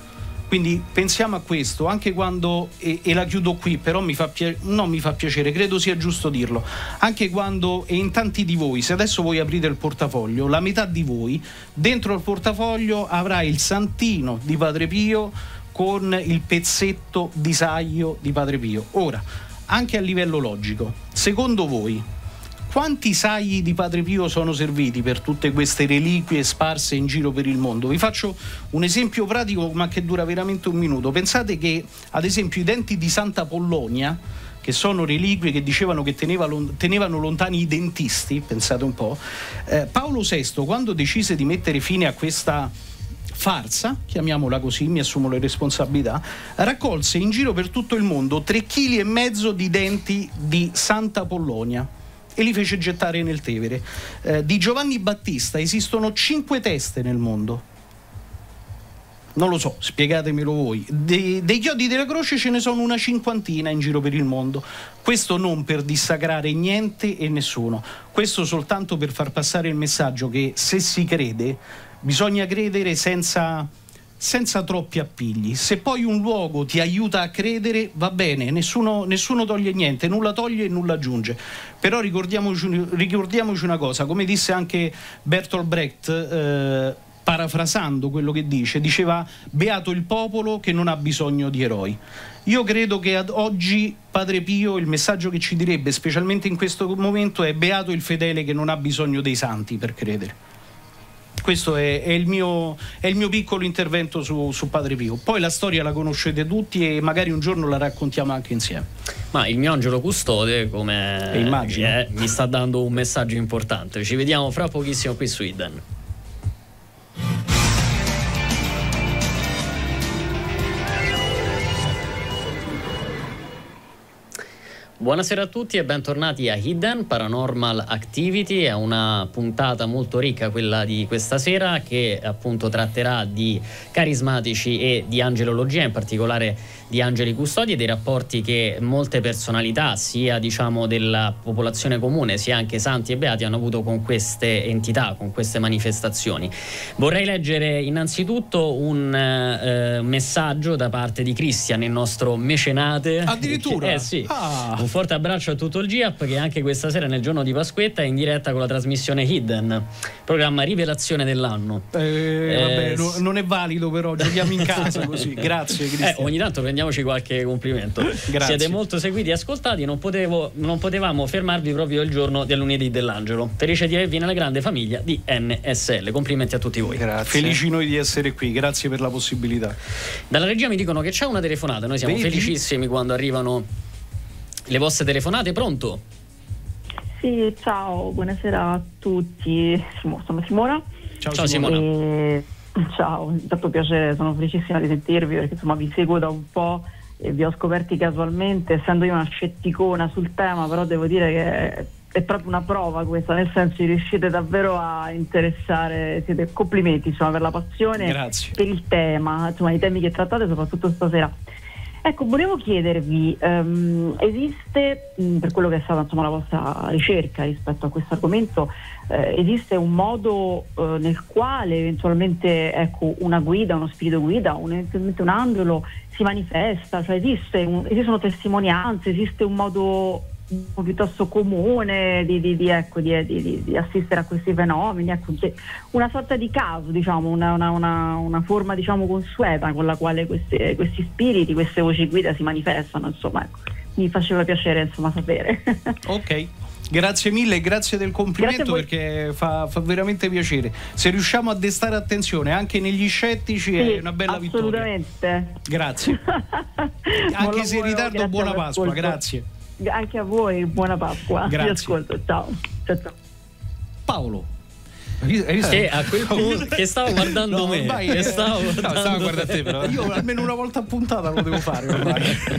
Quindi pensiamo a questo, anche quando, e, e la chiudo qui, però mi fa pia- non mi fa piacere, credo sia giusto dirlo, anche quando, e in tanti di voi, se adesso voi aprite il portafoglio, la metà di voi dentro il portafoglio avrà il santino di Padre Pio con il pezzetto di saio di Padre Pio. Ora, anche a livello logico, secondo voi quanti sai di Padre Pio sono serviti per tutte queste reliquie sparse in giro per il mondo? Vi faccio un esempio pratico, ma che dura veramente un minuto. Pensate che, ad esempio, i denti di Santa Pollonia, che sono reliquie che dicevano che teneva, tenevano lontani i dentisti, pensate un po', eh, Paolo sesto, quando decise di mettere fine a questa farsa, chiamiamola così, mi assumo le responsabilità, raccolse in giro per tutto il mondo tre chili e mezzo di denti di Santa Pollonia e li fece gettare nel Tevere. Eh, di Giovanni Battista esistono cinque teste nel mondo. Non lo so, spiegatemelo voi. De, dei chiodi della croce ce ne sono una cinquantina in giro per il mondo. Questo non per dissacrare niente e nessuno. Questo soltanto per far passare il messaggio che se si crede, bisogna credere senza... senza troppi appigli. Se poi un luogo ti aiuta a credere, va bene, nessuno, nessuno toglie niente, nulla toglie e nulla aggiunge. Però ricordiamoci, ricordiamoci una cosa, come disse anche Bertolt Brecht, eh, parafrasando quello che dice, diceva: beato il popolo che non ha bisogno di eroi. Io credo che ad oggi Padre Pio, il messaggio che ci direbbe, specialmente in questo momento, è: beato il fedele che non ha bisogno dei santi per credere. Questo è, è, il mio, è il mio piccolo intervento su, su Padre Pio. Poi la storia la conoscete tutti e magari un giorno la raccontiamo anche insieme. Ma il mio angelo custode, come è, mi sta dando un messaggio importante. Ci vediamo fra pochissimo qui su Hidden. Buonasera a tutti e bentornati a Hidden Paranormal Activity. È una puntata molto ricca quella di questa sera, che appunto tratterà di carismatici e di angelologia, in particolare di angeli custodi e dei rapporti che molte personalità, sia diciamo della popolazione comune sia anche santi e beati, hanno avuto con queste entità, con queste manifestazioni. Vorrei leggere innanzitutto un eh, messaggio da parte di Christian, il nostro mecenate. Addirittura? Eh sì. Ah. Un forte abbraccio a tutto il G I A P, che anche questa sera, nel giorno di Pasquetta, è in diretta con la trasmissione Hidden, programma rivelazione dell'anno. Eh, eh, vabbè, no, non è valido, però giochiamo in casa così. Grazie Cristian. Eh, ogni tanto prendiamoci qualche complimento. Grazie. Siete molto seguiti e ascoltati, non, potevo, non potevamo fermarvi proprio il giorno del lunedì dell'angelo. Felice di avervi nella grande famiglia di N S L. Complimenti a tutti voi. Grazie. Felici noi di essere qui, grazie per la possibilità. Dalla regia mi dicono che c'è una telefonata, noi siamo Vedi? felicissimi quando arrivano le vostre telefonate. Pronto? Sì, ciao, buonasera a tutti. Sono Simona. Ciao, ciao Simona. E... Ciao, tanto piacere, sono felicissima di sentirvi, perché insomma vi seguo da un po' e vi ho scoperti casualmente, essendo io una scetticona sul tema, però devo dire che è proprio una prova questa, nel senso che riuscite davvero a interessare, siete, complimenti insomma per la passione. Grazie. Per il tema, insomma i temi che trattate soprattutto stasera. Ecco, volevo chiedervi, um, esiste, mh, per quello che è stata insomma la vostra ricerca rispetto a questo argomento, eh, esiste un modo eh, nel quale eventualmente ecco, una guida, uno spirito guida, un, eventualmente un angelo si manifesta, cioè esiste un, esistono testimonianze, esiste un modo piuttosto comune di, di, di, ecco, di, di, di assistere a questi fenomeni, ecco, una sorta di caso, diciamo, una, una, una, una forma diciamo consueta con la quale questi, questi spiriti, queste voci guida si manifestano, insomma, ecco, mi faceva piacere insomma sapere. Ok, grazie mille, grazie del complimento, perché fa, fa veramente piacere. Se riusciamo a destare attenzione anche negli scettici, sì, è una bella assolutamente. Vittoria. Grazie. Anche se in ritardo, buona Pasqua, grazie. Anche a voi, buona Pasqua. Grazie. Vi ascolto, ciao. Ciao, ciao. Paolo. Eh, che a quel punto che stavo guardando no, me ormai, che eh, stavo guardando, no, stavo guardando te, però io almeno una volta a puntata lo devo fare ormai.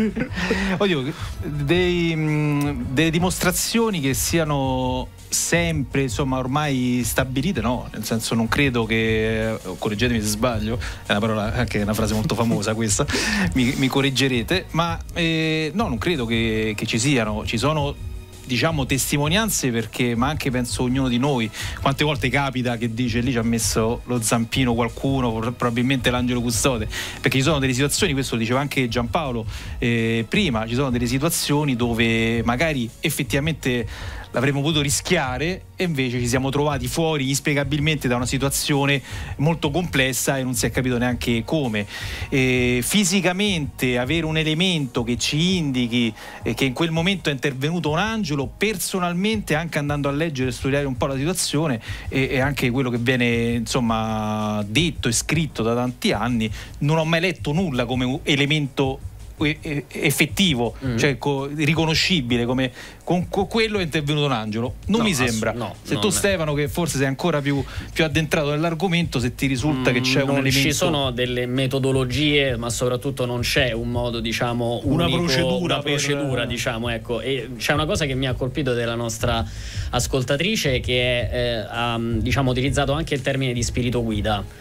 Oddio, dei, mh, delle dimostrazioni che siano sempre insomma ormai stabilite, no, nel senso non credo che, correggetemi se sbaglio, è una parola, anche una frase molto famosa questa, mi, mi correggerete, ma eh, no, non credo che, che ci siano, ci sono diciamo testimonianze, perché ma anche penso ognuno di noi quante volte capita che dice lì ci ha messo lo zampino qualcuno, probabilmente l'angelo custode, perché ci sono delle situazioni, questo lo diceva anche Giampaolo eh, prima, ci sono delle situazioni dove magari effettivamente l'avremmo potuto rischiare e invece ci siamo trovati fuori inspiegabilmente da una situazione molto complessa e non si è capito neanche come. E fisicamente avere un elemento che ci indichi eh, che in quel momento è intervenuto un angelo, personalmente anche andando a leggere e studiare un po' la situazione e, e anche quello che viene insomma detto e scritto da tanti anni, non ho mai letto nulla come un elemento effettivo, mm-hmm. cioè co- riconoscibile come con, con quello è intervenuto un angelo, non no, mi sembra. Ass- no, se tu Stefano, che forse sei ancora più, più addentrato nell'argomento, se ti risulta mm, che c'è un non elemento, ci sono delle metodologie, ma soprattutto non c'è un modo, diciamo, una unico, procedura, una procedura per... diciamo, ecco. E c'è una cosa che mi ha colpito della nostra ascoltatrice, che eh, ha diciamo utilizzato anche il termine di spirito guida.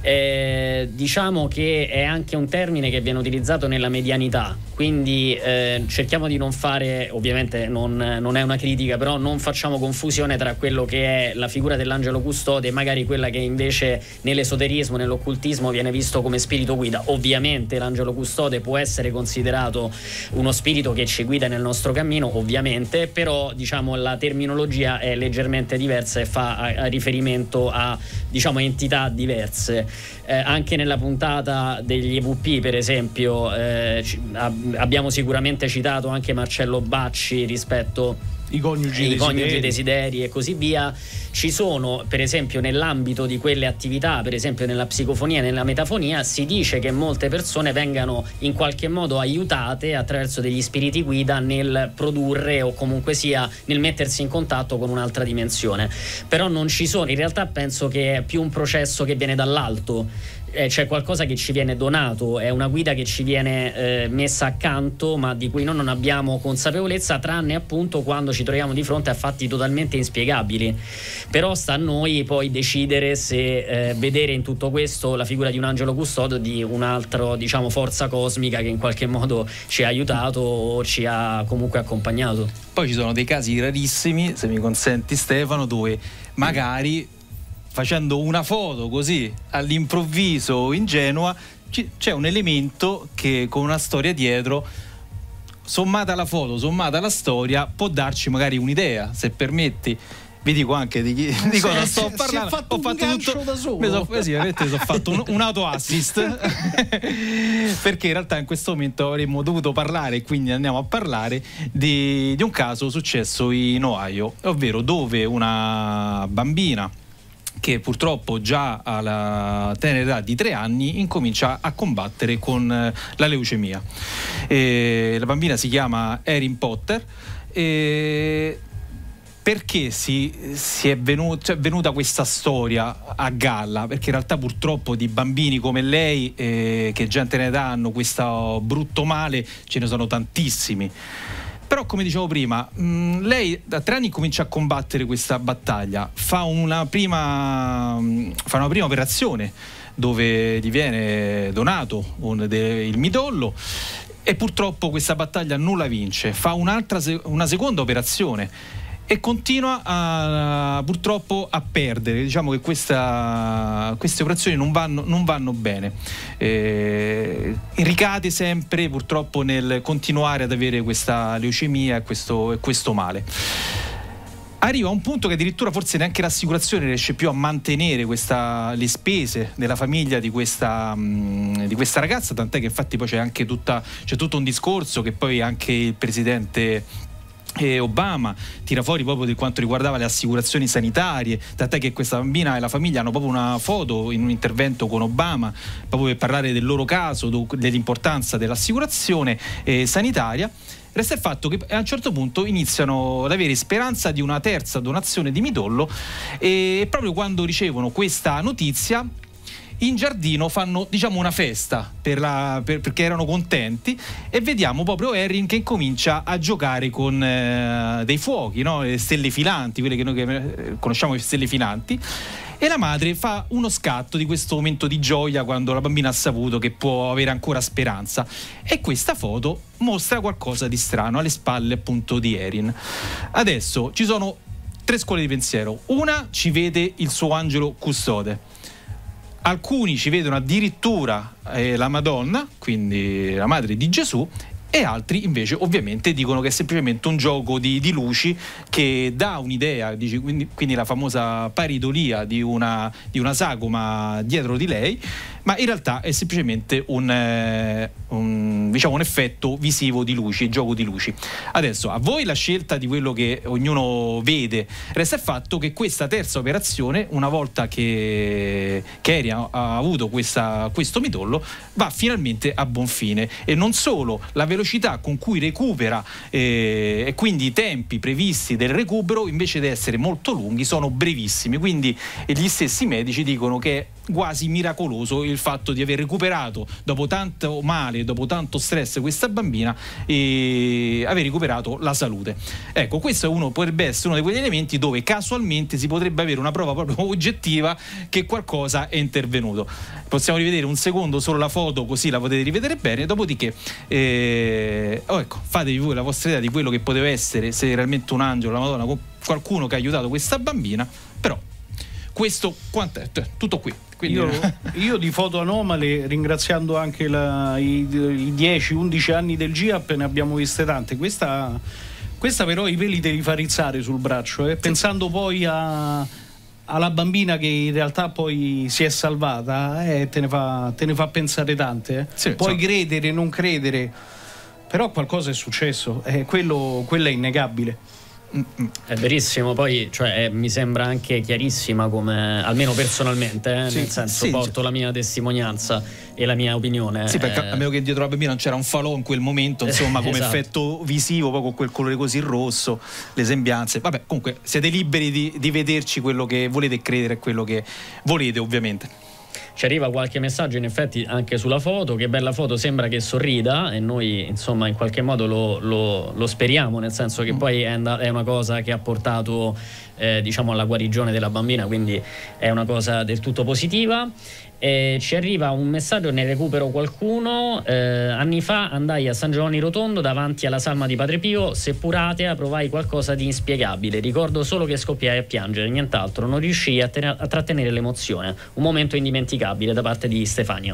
Eh, diciamo che è anche un termine che viene utilizzato nella medianità, quindi eh, cerchiamo di non fare, ovviamente non, non è una critica, però non facciamo confusione tra quello che è la figura dell'angelo custode e magari quella che invece nell'esoterismo, nell'occultismo viene visto come spirito guida. Ovviamente l'angelo custode può essere considerato uno spirito che ci guida nel nostro cammino, ovviamente, però diciamo la terminologia è leggermente diversa e fa a, a riferimento a diciamo entità diverse. Eh, anche nella puntata degli E V P, per esempio, eh, c- ab- abbiamo sicuramente citato anche Marcello Bacci rispetto i coniugi, i desideri. coniugi desideri e così via. Ci sono, per esempio, nell'ambito di quelle attività, per esempio nella psicofonia e nella metafonia, si dice che molte persone vengano in qualche modo aiutate attraverso degli spiriti guida nel produrre o comunque sia nel mettersi in contatto con un'altra dimensione. Però non ci sono, in realtà penso che è più un processo che viene dall'alto. Eh, c'è qualcosa che ci viene donato, è una guida che ci viene eh, messa accanto, ma di cui noi non abbiamo consapevolezza, tranne appunto quando ci troviamo di fronte a fatti totalmente inspiegabili. Però sta a noi poi decidere se eh, vedere in tutto questo la figura di un angelo custode o di un'altra, diciamo, forza cosmica che in qualche modo ci ha aiutato o ci ha comunque accompagnato. Poi ci sono dei casi rarissimi, se mi consenti Stefano, dove magari facendo una foto così all'improvviso ingenua c'è un elemento che con una storia dietro, sommata alla foto, sommata alla storia, può darci magari un'idea, se permetti. Vi dico anche di, chi, di cosa sto si, parlando. Si è fatto ho un fatto tutto da solo. mi so, sì, avete, ho fatto un, un auto assist perché in realtà in questo momento avremmo dovuto parlare, e quindi andiamo a parlare di, di un caso successo in Ohio, ovvero dove una bambina che purtroppo già alla tenera età di tre anni incomincia a combattere con la leucemia. E la bambina si chiama Erin Potter. E perché si, si è, venuta, cioè, venuta questa storia a galla? Perché in realtà purtroppo di bambini come lei eh, che già in tenera età hanno questo brutto male ce ne sono tantissimi. Però, come dicevo prima, mh, lei da tre anni comincia a combattere questa battaglia, fa una prima, mh, fa una prima operazione dove gli viene donato un, de, il midollo, e purtroppo questa battaglia non la vince, fa un'altra, una seconda operazione e continua a, purtroppo a perdere. Diciamo che questa, queste operazioni non vanno, non vanno bene, eh, ricade sempre purtroppo nel continuare ad avere questa leucemia e questo, questo male. Arriva a un punto che addirittura forse neanche l'assicurazione riesce più a mantenere questa, le spese della famiglia di questa, mh, di questa ragazza, tant'è che infatti poi c'è anche tutta, c'è tutto un discorso che poi anche il presidente E Obama tira fuori proprio di quanto riguardava le assicurazioni sanitarie, tant'è che questa bambina e la famiglia hanno proprio una foto in un intervento con Obama proprio per parlare del loro caso, dell'importanza dell'assicurazione eh, sanitaria. Resta il fatto che a un certo punto iniziano ad avere speranza di una terza donazione di midollo, e proprio quando ricevono questa notizia in giardino fanno, diciamo, una festa per la, per, perché erano contenti, e vediamo proprio Erin che incomincia a giocare con eh, dei fuochi, no? Le stelle filanti, quelle che noi conosciamo come stelle filanti, e la madre fa uno scatto di questo momento di gioia quando la bambina ha saputo che può avere ancora speranza, e questa foto mostra qualcosa di strano alle spalle appunto di Erin. Adesso ci sono tre scuole di pensiero. Una ci vede il suo angelo custode, alcuni ci vedono addirittura eh, la Madonna, quindi la madre di Gesù, e altri invece ovviamente dicono che è semplicemente un gioco di, di luci che dà un'idea, dice, quindi, quindi la famosa paridolia di una, di una sagoma dietro di lei, ma in realtà è semplicemente un, eh, un, diciamo un effetto visivo di luci, gioco di luci. Adesso a voi la scelta di quello che ognuno vede. Resta il fatto che questa terza operazione, una volta che Erin ha, ha avuto questa, questo midollo, va finalmente a buon fine, e non solo, la velocità con cui recupera eh, e quindi i tempi previsti del recupero, invece di essere molto lunghi, sono brevissimi, quindi gli stessi medici dicono che è quasi miracoloso il fatto di aver recuperato dopo tanto male, dopo tanto stress questa bambina, e aver recuperato la salute. Ecco, questo è uno, potrebbe essere uno di quegli elementi dove casualmente si potrebbe avere una prova proprio oggettiva che qualcosa è intervenuto. Possiamo rivedere un secondo solo la foto, così la potete rivedere bene, dopodiché eh, oh ecco, fatevi voi la vostra idea di quello che poteva essere, se realmente un angelo, la Madonna, qualcuno che ha aiutato questa bambina. Però questo quant'è? Tutto qui. Quindi... Io, io di foto anomale, ringraziando anche la, i, i dieci undici anni del G A P, ne abbiamo viste tante. Questa, questa però i peli te li fa rizzare sul braccio, eh? Pensando poi a, alla bambina che in realtà poi si è salvata, eh, te, ne fa, te ne fa pensare tante. Eh? Sì, Puoi so. credere, non credere, però qualcosa è successo, eh, quello, quello è innegabile. È verissimo, poi cioè, eh, mi sembra anche chiarissima, come almeno personalmente, eh, sì, nel senso sì, porto sì. la mia testimonianza e la mia opinione. Sì, perché eh, a meno che dietro la bambina non c'era un falò in quel momento, insomma, come esatto. effetto visivo, poi con quel colore così rosso, le sembianze. Vabbè, comunque siete liberi di, di vederci quello che volete e credere e quello che volete, ovviamente. Ci arriva qualche messaggio in effetti anche sulla foto, che bella foto, sembra che sorrida, e noi insomma in qualche modo lo, lo, lo speriamo, nel senso che poi è, è una cosa che ha portato eh, diciamo alla guarigione della bambina, quindi è una cosa del tutto positiva. Eh, ci arriva un messaggio, ne recupero qualcuno. Eh, anni fa andai a San Giovanni Rotondo davanti alla salma di Padre Pio, seppur atea provai qualcosa di inspiegabile, ricordo solo che scoppiai a piangere, nient'altro, non riuscii a, a trattenere l'emozione, un momento indimenticabile da parte di Stefania.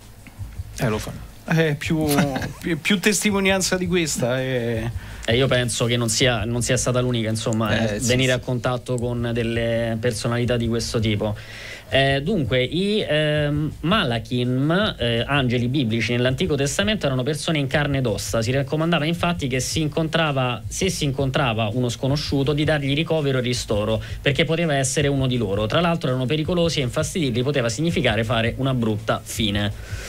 Eh, lo fa. Eh, più, più, più testimonianza di questa è... E io penso che non sia, non sia stata l'unica, insomma, eh, eh, sì, venire sì. a contatto con delle personalità di questo tipo. Eh, dunque, i eh, Malachim, eh, angeli biblici nell'Antico Testamento, erano persone in carne ed ossa. Si raccomandava infatti che si incontrava, se si incontrava uno sconosciuto, di dargli ricovero e ristoro, perché poteva essere uno di loro. Tra l'altro erano pericolosi e infastidirli poteva significare fare una brutta fine.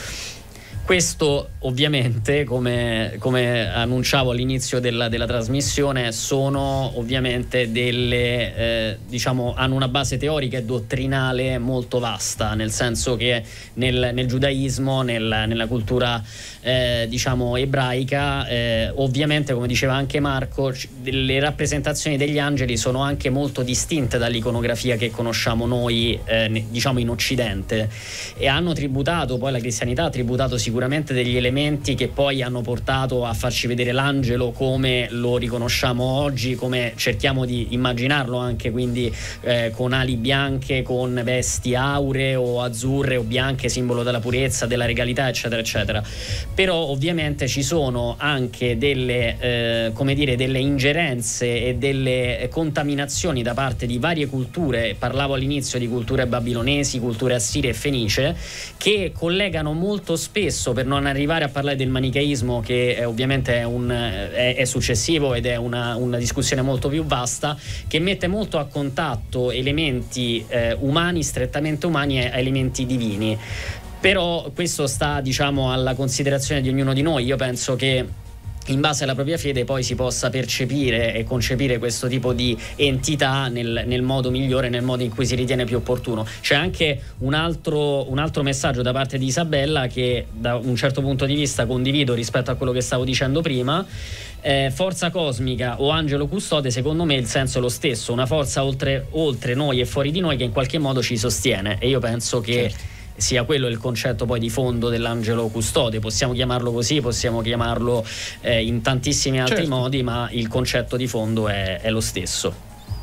Questo ovviamente, come, come annunciavo all'inizio della, della trasmissione, sono ovviamente delle, eh, diciamo, hanno una base teorica e dottrinale molto vasta, nel senso che nel, nel giudaismo, nel, nella cultura eh, diciamo ebraica, eh, ovviamente, come diceva anche Marco, le rappresentazioni degli angeli sono anche molto distinte dall'iconografia che conosciamo noi, eh, diciamo in Occidente, e hanno tributato, poi la cristianità ha tributato sicuramente sicuramente degli elementi che poi hanno portato a farci vedere l'angelo come lo riconosciamo oggi, come cerchiamo di immaginarlo anche, quindi eh, con ali bianche, con vesti auree o azzurre o bianche, simbolo della purezza, della regalità, eccetera eccetera. Però ovviamente ci sono anche delle eh, come dire delle ingerenze e delle contaminazioni da parte di varie culture. Parlavo all'inizio di culture babilonesi, culture assire e fenice, che collegano molto spesso, per non arrivare a parlare del manicheismo, che è, ovviamente è, un, è, è successivo ed è una, una discussione molto più vasta, che mette molto a contatto elementi eh, umani, strettamente umani, e elementi divini. Però questo sta, diciamo, alla considerazione di ognuno di noi. Io penso che in base alla propria fede poi si possa percepire e concepire questo tipo di entità nel, nel modo migliore, nel modo in cui si ritiene più opportuno. C'è anche un altro, un altro messaggio da parte di Isabella che da un certo punto di vista condivido rispetto a quello che stavo dicendo prima. Eh, forza cosmica o angelo custode, secondo me il senso è lo stesso, una forza oltre, oltre noi e fuori di noi che in qualche modo ci sostiene, e io penso che certo. sia quello il concetto poi di fondo dell'angelo custode. Possiamo chiamarlo così, possiamo chiamarlo eh, in tantissimi altri certo. modi, ma il concetto di fondo è, è lo stesso.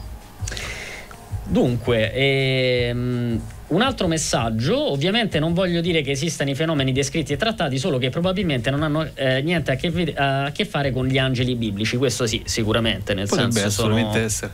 Dunque ehm, un altro messaggio: ovviamente non voglio dire che esistano i fenomeni descritti e trattati, solo che probabilmente non hanno eh, niente a che, a che fare con gli angeli biblici. Questo sì, sicuramente, nel potrebbe senso assolutamente sono... essere.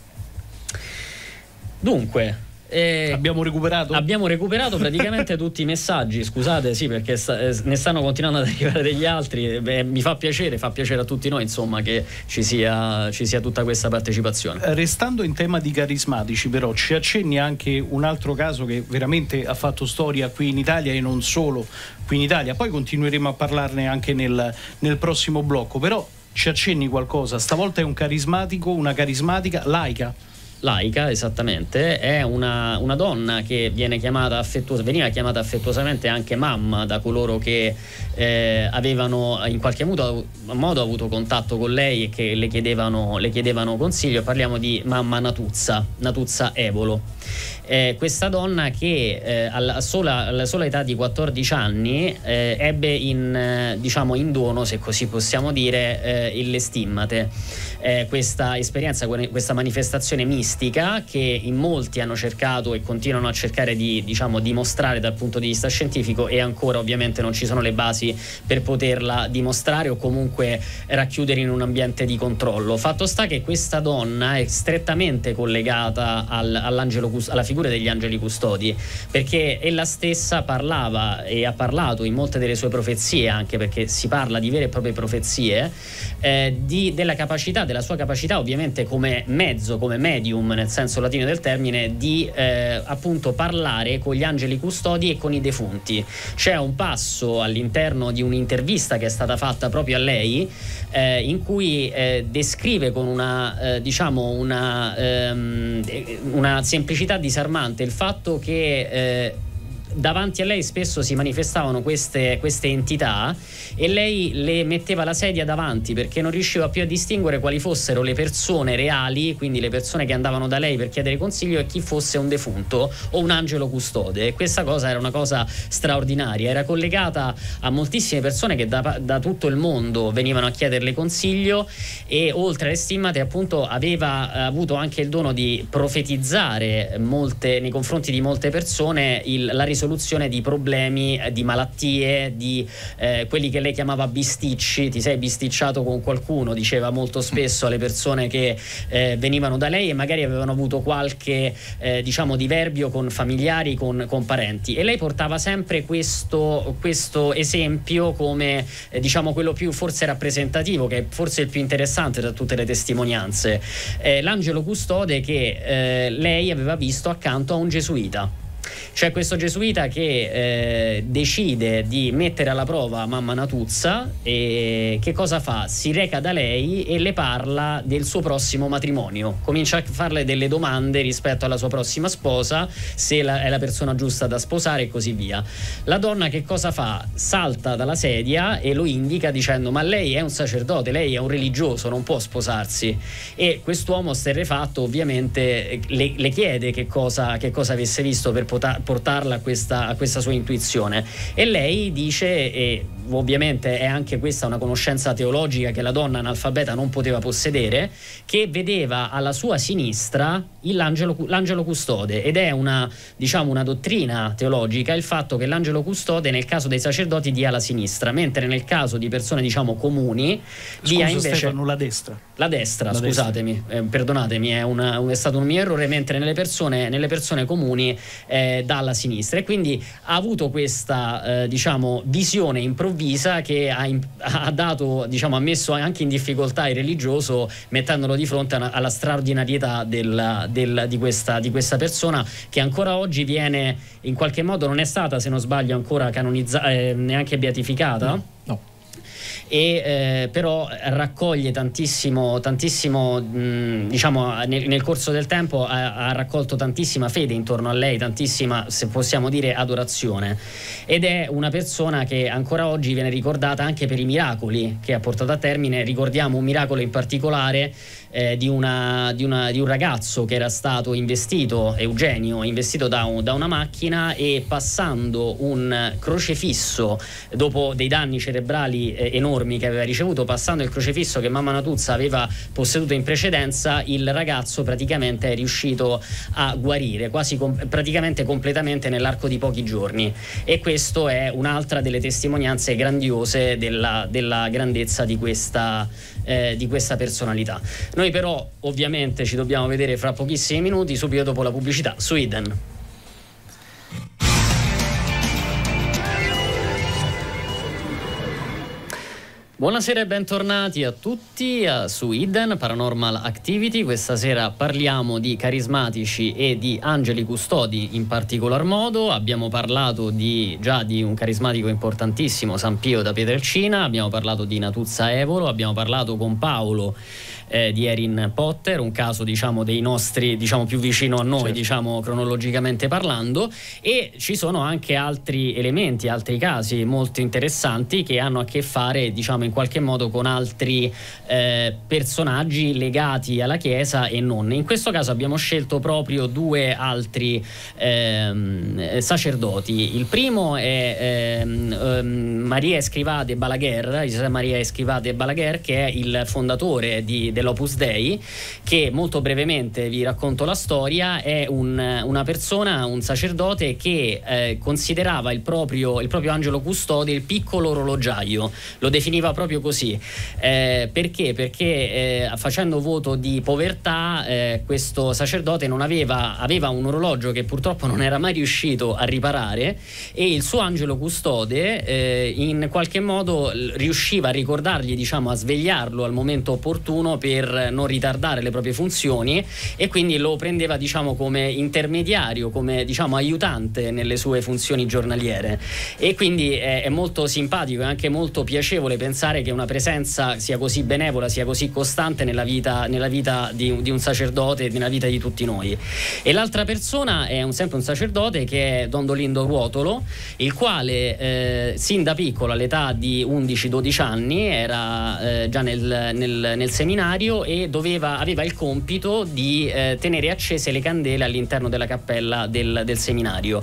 Dunque Eh, abbiamo recuperato? Abbiamo recuperato praticamente tutti i messaggi. Scusate, sì, perché sta, eh, ne stanno continuando ad arrivare degli altri. Beh, mi fa piacere, fa piacere a tutti noi, insomma, che ci sia, ci sia tutta questa partecipazione. Restando in tema di carismatici, però, ci accenni anche un altro caso che veramente ha fatto storia qui in Italia e non solo qui in Italia. Poi continueremo a parlarne anche nel, nel prossimo blocco. Però ci accenni qualcosa. Stavolta è un carismatico, una carismatica laica. Laica, esattamente, è una, una donna che viene chiamata affettuosa, veniva chiamata affettuosamente anche mamma da coloro che eh, avevano in qualche modo, modo avuto contatto con lei e che le chiedevano, le chiedevano consiglio. Parliamo di mamma Natuzza, Natuzza Evolo. Eh, questa donna che eh, alla, sola, alla sola età di quattordici anni eh, ebbe in, eh, diciamo in dono, se così possiamo dire, eh, le stimmate, eh, questa esperienza, questa manifestazione mistica che in molti hanno cercato e continuano a cercare di, diciamo, dimostrare dal punto di vista scientifico, e ancora ovviamente non ci sono le basi per poterla dimostrare o comunque racchiudere in un ambiente di controllo. Fatto sta che questa donna è strettamente collegata al, all'angelo, alla figura degli angeli custodi, perché ella stessa parlava e ha parlato in molte delle sue profezie, anche perché si parla di vere e proprie profezie, eh, di, della capacità, della sua capacità ovviamente come mezzo, come medium nel senso latino del termine, di eh, appunto parlare con gli angeli custodi e con i defunti. C'è un passo all'interno di un'intervista che è stata fatta proprio a lei, eh, in cui eh, descrive con una eh, diciamo una, ehm, una semplicità disarmante il fatto che eh, davanti a lei spesso si manifestavano queste, queste entità e lei le metteva la sedia davanti perché non riusciva più a distinguere quali fossero le persone reali, quindi le persone che andavano da lei per chiedere consiglio, e chi fosse un defunto o un angelo custode. E questa cosa era una cosa straordinaria, era collegata a moltissime persone che da, da tutto il mondo venivano a chiederle consiglio, e oltre alle stimmate appunto aveva avuto anche il dono di profetizzare molte, nei confronti di molte persone il, la risoluzione di problemi, di malattie, di eh, quelli che lei chiamava bisticci. Ti sei bisticciato con qualcuno, diceva molto spesso alle persone che eh, venivano da lei e magari avevano avuto qualche eh, diciamo diverbio con familiari, con, con parenti, e lei portava sempre questo, questo esempio come eh, diciamo quello più forse rappresentativo, che è forse il più interessante da tutte le testimonianze. Eh, l'angelo custode che eh, lei aveva visto accanto a un gesuita. C'è questo gesuita che eh, decide di mettere alla prova mamma Natuzza, e che cosa fa? Si reca da lei e le parla del suo prossimo matrimonio, comincia a farle delle domande rispetto alla sua prossima sposa, se la, è la persona giusta da sposare e così via. La donna che cosa fa? Salta dalla sedia e lo indica dicendo: ma lei è un sacerdote, lei è un religioso, non può sposarsi. E quest'uomo sterrefatto ovviamente le, le chiede che cosa, che cosa avesse visto per poter portarla a questa, a questa sua intuizione, e lei dice, e ovviamente è anche questa una conoscenza teologica che la donna analfabeta non poteva possedere, che vedeva alla sua sinistra l'angelo, l'angelo custode, ed è una, diciamo, una dottrina teologica il fatto che l'angelo custode nel caso dei sacerdoti dia la sinistra, mentre nel caso di persone diciamo comuni dia Scusa, invece Stefano, la destra. La destra, la scusatemi, destra. Eh, perdonatemi, è, una, è stato un mio errore, mentre nelle persone, nelle persone comuni eh, dalla sinistra. E quindi ha avuto questa eh, diciamo visione improvvisa che ha, ha dato, diciamo, ha messo anche in difficoltà il religioso, mettendolo di fronte a, alla straordinarietà del, del, di, questa, di questa persona, che ancora oggi viene in qualche modo, non è stata, se non sbaglio, ancora canonizzata, eh, neanche beatificata. No. e eh, però raccoglie tantissimo, tantissimo mh, diciamo nel, nel corso del tempo ha, ha raccolto tantissima fede intorno a lei, tantissima, se possiamo dire, adorazione, ed è una persona che ancora oggi viene ricordata anche per i miracoli che ha portato a termine. Ricordiamo un miracolo in particolare eh, di, una, di, una, di un ragazzo che era stato investito, Eugenio, investito da, un, da una macchina, e passando un crocefisso dopo dei danni cerebrali eh, enormi che aveva ricevuto, passando il crocefisso che mamma Natuzza aveva posseduto in precedenza, il ragazzo praticamente è riuscito a guarire quasi com- praticamente completamente nell'arco di pochi giorni, e questo è un'altra delle testimonianze grandiose della, della grandezza di questa, eh, di questa personalità. Noi però ovviamente ci dobbiamo vedere fra pochissimi minuti, subito dopo la pubblicità, su Eden. Buonasera e bentornati a tutti a, su Eden Paranormal Activity. Questa sera parliamo di carismatici e di angeli custodi in particolar modo. Abbiamo parlato di, già di un carismatico importantissimo, San Pio da Pietrelcina, abbiamo parlato di Natuzza Evolo, abbiamo parlato con Paolo Eh, di Erin Potter, un caso diciamo dei nostri, diciamo più vicino a noi, certo, diciamo cronologicamente parlando, e ci sono anche altri elementi, altri casi molto interessanti che hanno a che fare diciamo in qualche modo con altri eh, personaggi legati alla Chiesa e non. In questo caso abbiamo scelto proprio due altri ehm, sacerdoti. Il primo è ehm, ehm, Maria Escrivá de Balaguer, José Maria Escrivá de Balaguer, che è il fondatore di dell'Opus Dei, che molto brevemente vi racconto la storia. È un, una persona, un sacerdote che eh, considerava il proprio, il proprio angelo custode il piccolo orologiaio, lo definiva proprio così. Eh, perché? Perché eh, facendo voto di povertà eh, questo sacerdote non aveva, aveva un orologio che purtroppo non era mai riuscito a riparare, e il suo angelo custode eh, in qualche modo riusciva a ricordargli, diciamo a svegliarlo al momento opportuno per non ritardare le proprie funzioni, e quindi lo prendeva diciamo come intermediario, come diciamo aiutante nelle sue funzioni giornaliere. E quindi è, è molto simpatico e anche molto piacevole pensare che una presenza sia così benevola, sia così costante nella vita, nella vita di, di un sacerdote e nella vita di tutti noi. E l'altra persona è un, sempre un sacerdote, che è Don Dolindo Ruotolo, il quale eh, sin da piccolo, all'età di undici dodici anni, era eh, già nel, nel, nel seminario, e doveva, aveva il compito di eh, tenere accese le candele all'interno della cappella del, del seminario.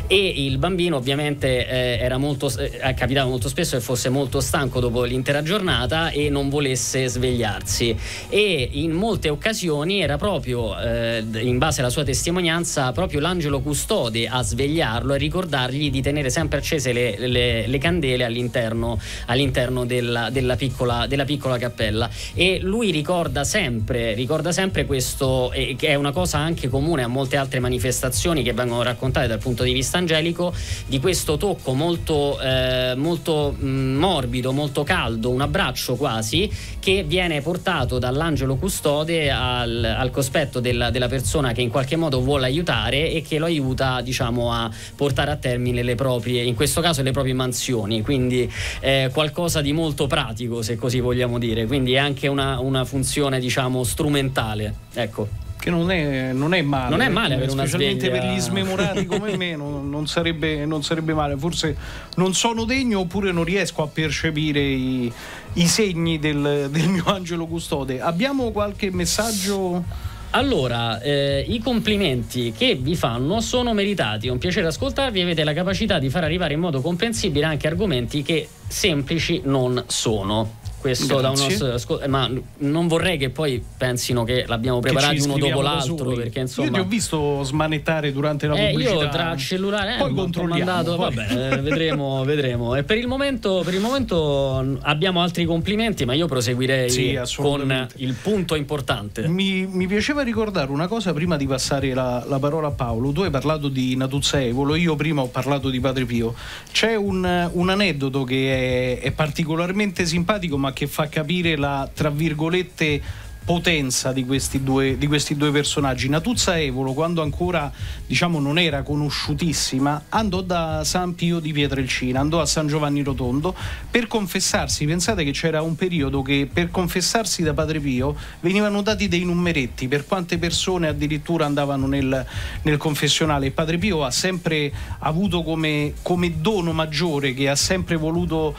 E il bambino ovviamente eh, era molto, eh, capitava molto spesso che fosse molto stanco dopo l'intera giornata e non volesse svegliarsi, e in molte occasioni era proprio eh, in base alla sua testimonianza proprio l'angelo custode a svegliarlo e ricordargli di tenere sempre accese le, le, le candele all'interno, all'interno della, della, piccola, della piccola cappella. E lui ricorda sempre, ricorda sempre questo, eh, che è una cosa anche comune a molte altre manifestazioni che vengono raccontate dal punto di vista angelico, di questo tocco molto, eh, molto mh, morbido, molto caldo, un abbraccio quasi, che viene portato dall'angelo custode al, al cospetto della, della persona che in qualche modo vuole aiutare, e che lo aiuta diciamo a portare a termine le proprie, in questo caso le proprie mansioni. Quindi eh, qualcosa di molto pratico, se così vogliamo dire, quindi è anche una, una funzione diciamo strumentale, ecco. Che non è, non è male, non è male avere una specialmente sveglia... per gli smemorati come me non, non, sarebbe, non sarebbe male. Forse non sono degno, oppure non riesco a percepire i, i segni del, del mio angelo custode. Abbiamo qualche messaggio? Allora, eh, i complimenti che vi fanno sono meritati, è un piacere ascoltarvi, avete la capacità di far arrivare in modo comprensibile anche argomenti che semplici non sono. Questo da uno, ma non vorrei che poi pensino che l'abbiamo preparati uno dopo l'altro, perché insomma io ti ho visto smanettare durante la pubblicità. Eh, io tra cellulare, eh, poi controlliamo, mandato, poi. Vabbè, vedremo, vedremo. E per il momento, per il momento abbiamo altri complimenti, ma io proseguirei sì, con il punto importante. Mi, mi piaceva ricordare una cosa prima di passare la, la parola a Paolo. Tu hai parlato di Natuzza Evolo, io prima ho parlato di Padre Pio. C'è un, un aneddoto che è, è particolarmente simpatico, ma che fa capire la, tra virgolette, potenza di questi due, di questi due personaggi. Natuzza Evolo, quando ancora diciamo non era conosciutissima, andò da San Pio di Pietrelcina, andò a San Giovanni Rotondo per confessarsi. Pensate che c'era un periodo che per confessarsi da Padre Pio venivano dati dei numeretti per quante persone addirittura andavano nel, nel confessionale. Padre Pio ha sempre avuto come, come dono maggiore, che ha sempre voluto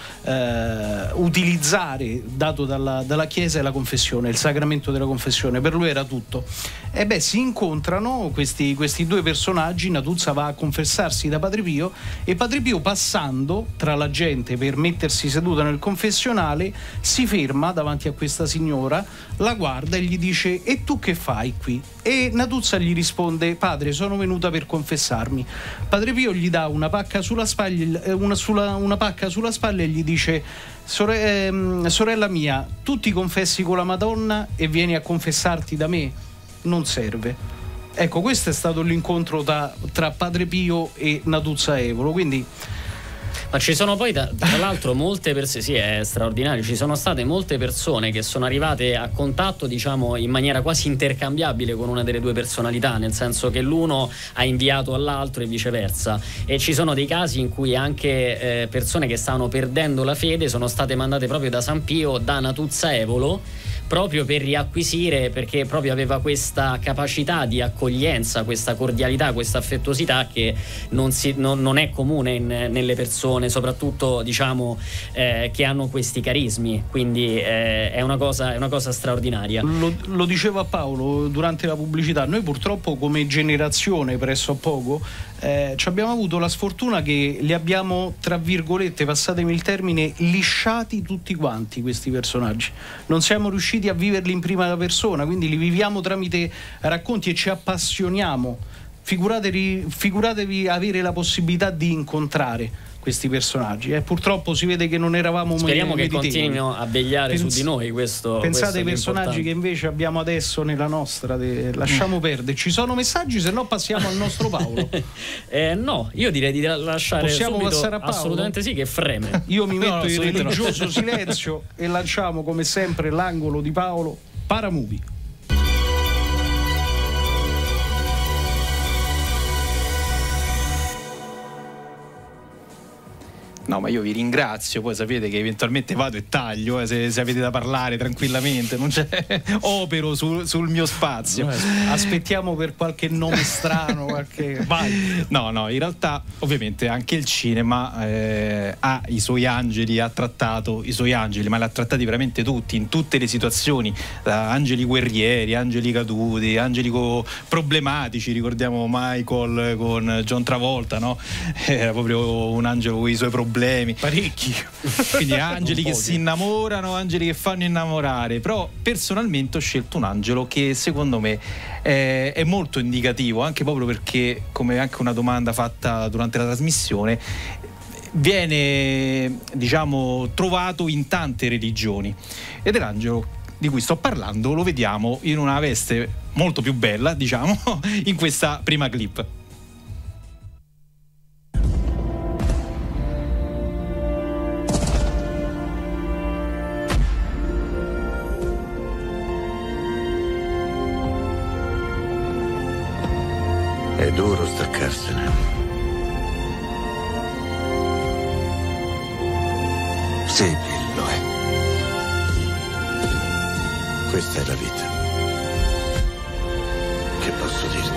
eh, utilizzare, dato dalla, dalla Chiesa, è la confessione, il sacramento della confessione. Per lui era tutto. E beh, si incontrano questi, questi due personaggi. Natuzza va a confessarsi da Padre Pio e Padre Pio, passando tra la gente per mettersi seduta nel confessionale, si ferma davanti a questa signora, la guarda e gli dice: e tu che fai qui? E Natuzza gli risponde: padre, sono venuta per confessarmi. Padre Pio gli dà una pacca sulla spalla, una, sulla, una pacca sulla spalla e gli dice: Sore, ehm, sorella mia, tu ti confessi con la Madonna e vieni a confessarti da me? Non serve. Ecco, questo è stato l'incontro tra, tra Padre Pio e Natuzza Evolo. Quindi ma ci sono poi tra, tra l'altro molte persone, sì, è straordinario, ci sono state molte persone che sono arrivate a contatto, diciamo, in maniera quasi intercambiabile con una delle due personalità, nel senso che l'uno ha inviato all'altro e viceversa, e ci sono dei casi in cui anche eh, persone che stavano perdendo la fede sono state mandate proprio da San Pio, da Natuzza Evolo, proprio per riacquisire, perché proprio aveva questa capacità di accoglienza, questa cordialità, questa affettuosità che non, si, non, non è comune in, nelle persone, soprattutto diciamo eh, che hanno questi carismi. Quindi eh, è una cosa, è una cosa straordinaria. Lo, lo diceva Paolo durante la pubblicità, noi purtroppo come generazione presso a poco eh, ci abbiamo avuto la sfortuna che li abbiamo, tra virgolette, passatemi il termine, lisciati tutti quanti questi personaggi. Non siamo riusciti a viverli in prima persona, quindi li viviamo tramite racconti e ci appassioniamo. Figuratevi, figuratevi avere la possibilità di incontrare questi personaggi. Eh, purtroppo si vede che non eravamo speriamo che continuino a vegliare Pens- su di noi questo. Pensate ai personaggi che invece abbiamo adesso nella nostra, de- lasciamo perdere. Ci sono messaggi, se no passiamo al nostro Paolo. eh, no, io direi di lasciare Possiamo subito, passare a Paolo? Assolutamente sì, che freme. Io mi metto no, no, in religioso no. silenzio e lanciamo come sempre l'angolo di Paolo, Paramovie. No, ma io vi ringrazio, poi sapete che eventualmente vado e taglio, eh, se, se avete da parlare tranquillamente, non c'è opero sul, sul mio spazio. Aspettiamo per qualche nome strano, qualche... Vai. No, no, in realtà ovviamente anche il cinema eh, ha i suoi angeli, ha trattato i suoi angeli, ma li ha trattati veramente tutti, in tutte le situazioni, da angeli guerrieri, angeli caduti, angeli co- problematici, ricordiamo Michael con John Travolta, no? Era proprio un angelo con i suoi problemi. Parecchi. Quindi angeli che si innamorano, angeli che fanno innamorare. Però personalmente ho scelto un angelo che secondo me è, è molto indicativo, anche proprio perché, come anche una domanda fatta durante la trasmissione, viene diciamo trovato in tante religioni, ed è l'angelo di cui sto parlando. Lo vediamo in una veste molto più bella, diciamo, in questa prima clip. È duro staccarsene. Sì, lo è. Questa è la vita. Che posso dirti?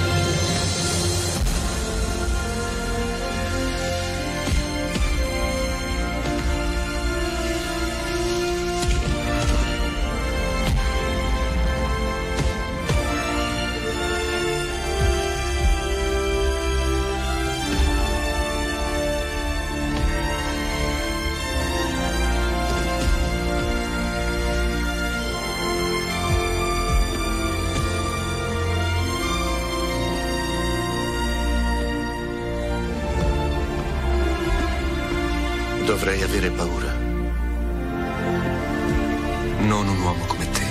Dovrei avere paura. Non un uomo come te.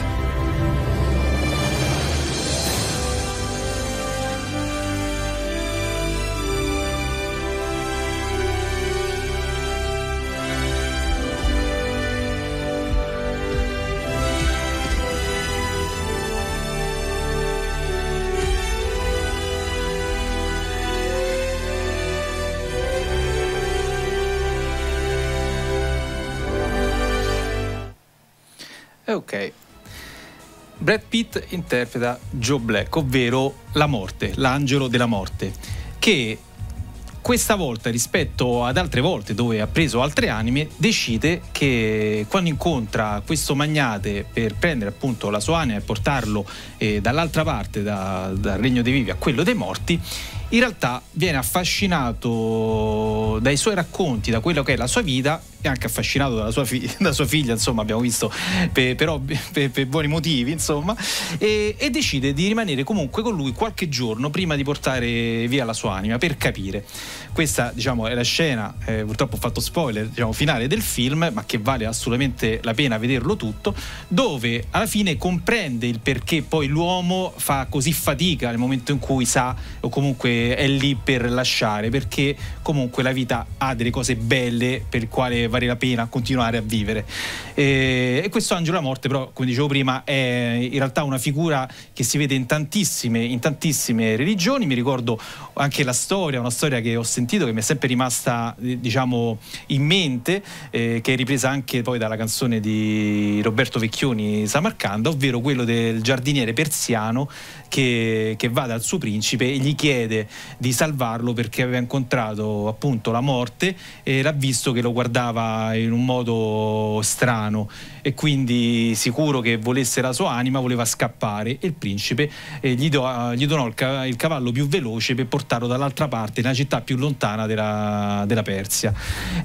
Ok. Brad Pitt interpreta Joe Black, ovvero la morte, l'angelo della morte, che questa volta, rispetto ad altre volte dove ha preso altre anime, decide che quando incontra questo magnate per prendere appunto la sua anima e portarlo eh, dall'altra parte, da, dal regno dei vivi a quello dei morti, in realtà viene affascinato dai suoi racconti, da quello che è la sua vita, e anche affascinato dalla sua, fi- da sua figlia, insomma, abbiamo visto, per, per, per, per buoni motivi, insomma, e, e decide di rimanere comunque con lui qualche giorno prima di portare via la sua anima, per capire. Questa, diciamo, è la scena, eh, purtroppo ho fatto spoiler, diciamo, finale del film, ma che vale assolutamente la pena vederlo tutto, dove alla fine comprende il perché poi l'uomo fa così fatica nel momento in cui sa, o comunque è lì per lasciare, perché comunque la vita ha delle cose belle per il quale vale la pena continuare a vivere. E, e questo angelo della morte, però, come dicevo prima, è in realtà una figura che si vede in tantissime, in tantissime religioni. Mi ricordo anche la storia, una storia che ho sentito, che mi è sempre rimasta, diciamo, in mente, eh, che è ripresa anche poi dalla canzone di Roberto Vecchioni, Samarcanda, ovvero quello del giardiniere persiano che, che va dal suo principe e gli chiede di salvarlo perché aveva incontrato appunto la morte e l'ha visto che lo guardava in un modo strano, e quindi, sicuro che volesse la sua anima, voleva scappare, e il principe eh, gli, do, gli donò il, ca- il cavallo più veloce per portarlo dall'altra parte, nella città più lontana della, della Persia.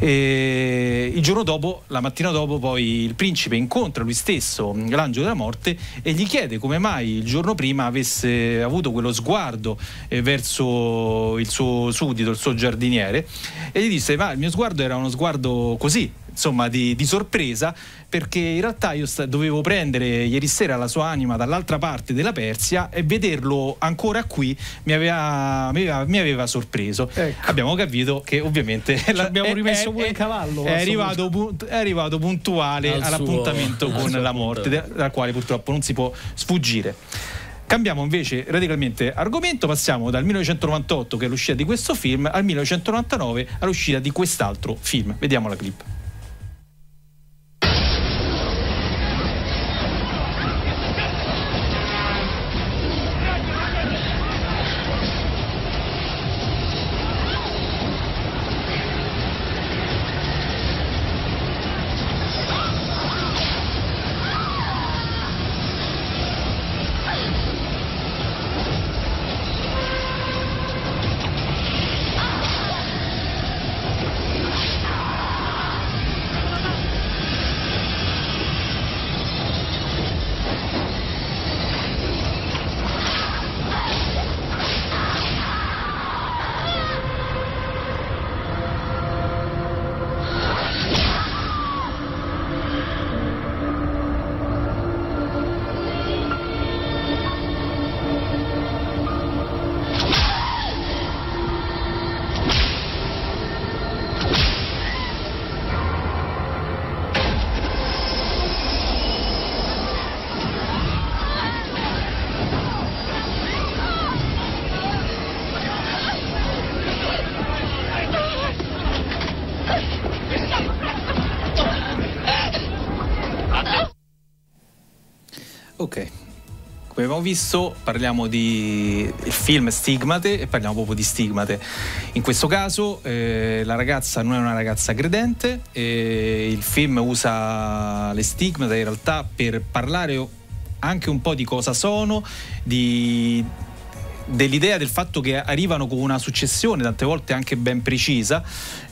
E il giorno dopo, la mattina dopo, poi il principe incontra lui stesso l'angelo della morte e gli chiede come mai il giorno prima avesse avuto quello sguardo eh, verso il suo suddito, il suo giardiniere, e gli disse: ma il mio sguardo era uno sguardo così, insomma, di, di sorpresa, perché in realtà io sta, dovevo prendere ieri sera la sua anima dall'altra parte della Persia, e vederlo ancora qui mi aveva, mi aveva, mi aveva sorpreso. Ecco. Abbiamo capito che ovviamente la, abbiamo rimesso è, pure il cavallo, è arrivato, punt, è arrivato puntuale al all'appuntamento suo, con la morte, punto. Dal quale purtroppo non si può sfuggire. Cambiamo invece radicalmente argomento, passiamo dal millenovecentonovantotto, che è l'uscita di questo film, al millenovecentonovantanove, all'uscita di quest'altro film. Vediamo la clip. Ok, come abbiamo visto parliamo di il film Stigmate, e parliamo proprio di stigmate. In questo caso eh, la ragazza non è una ragazza credente, e il film usa le stigmate in realtà per parlare anche un po' di cosa sono, di dell'idea del fatto che arrivano con una successione tante volte anche ben precisa.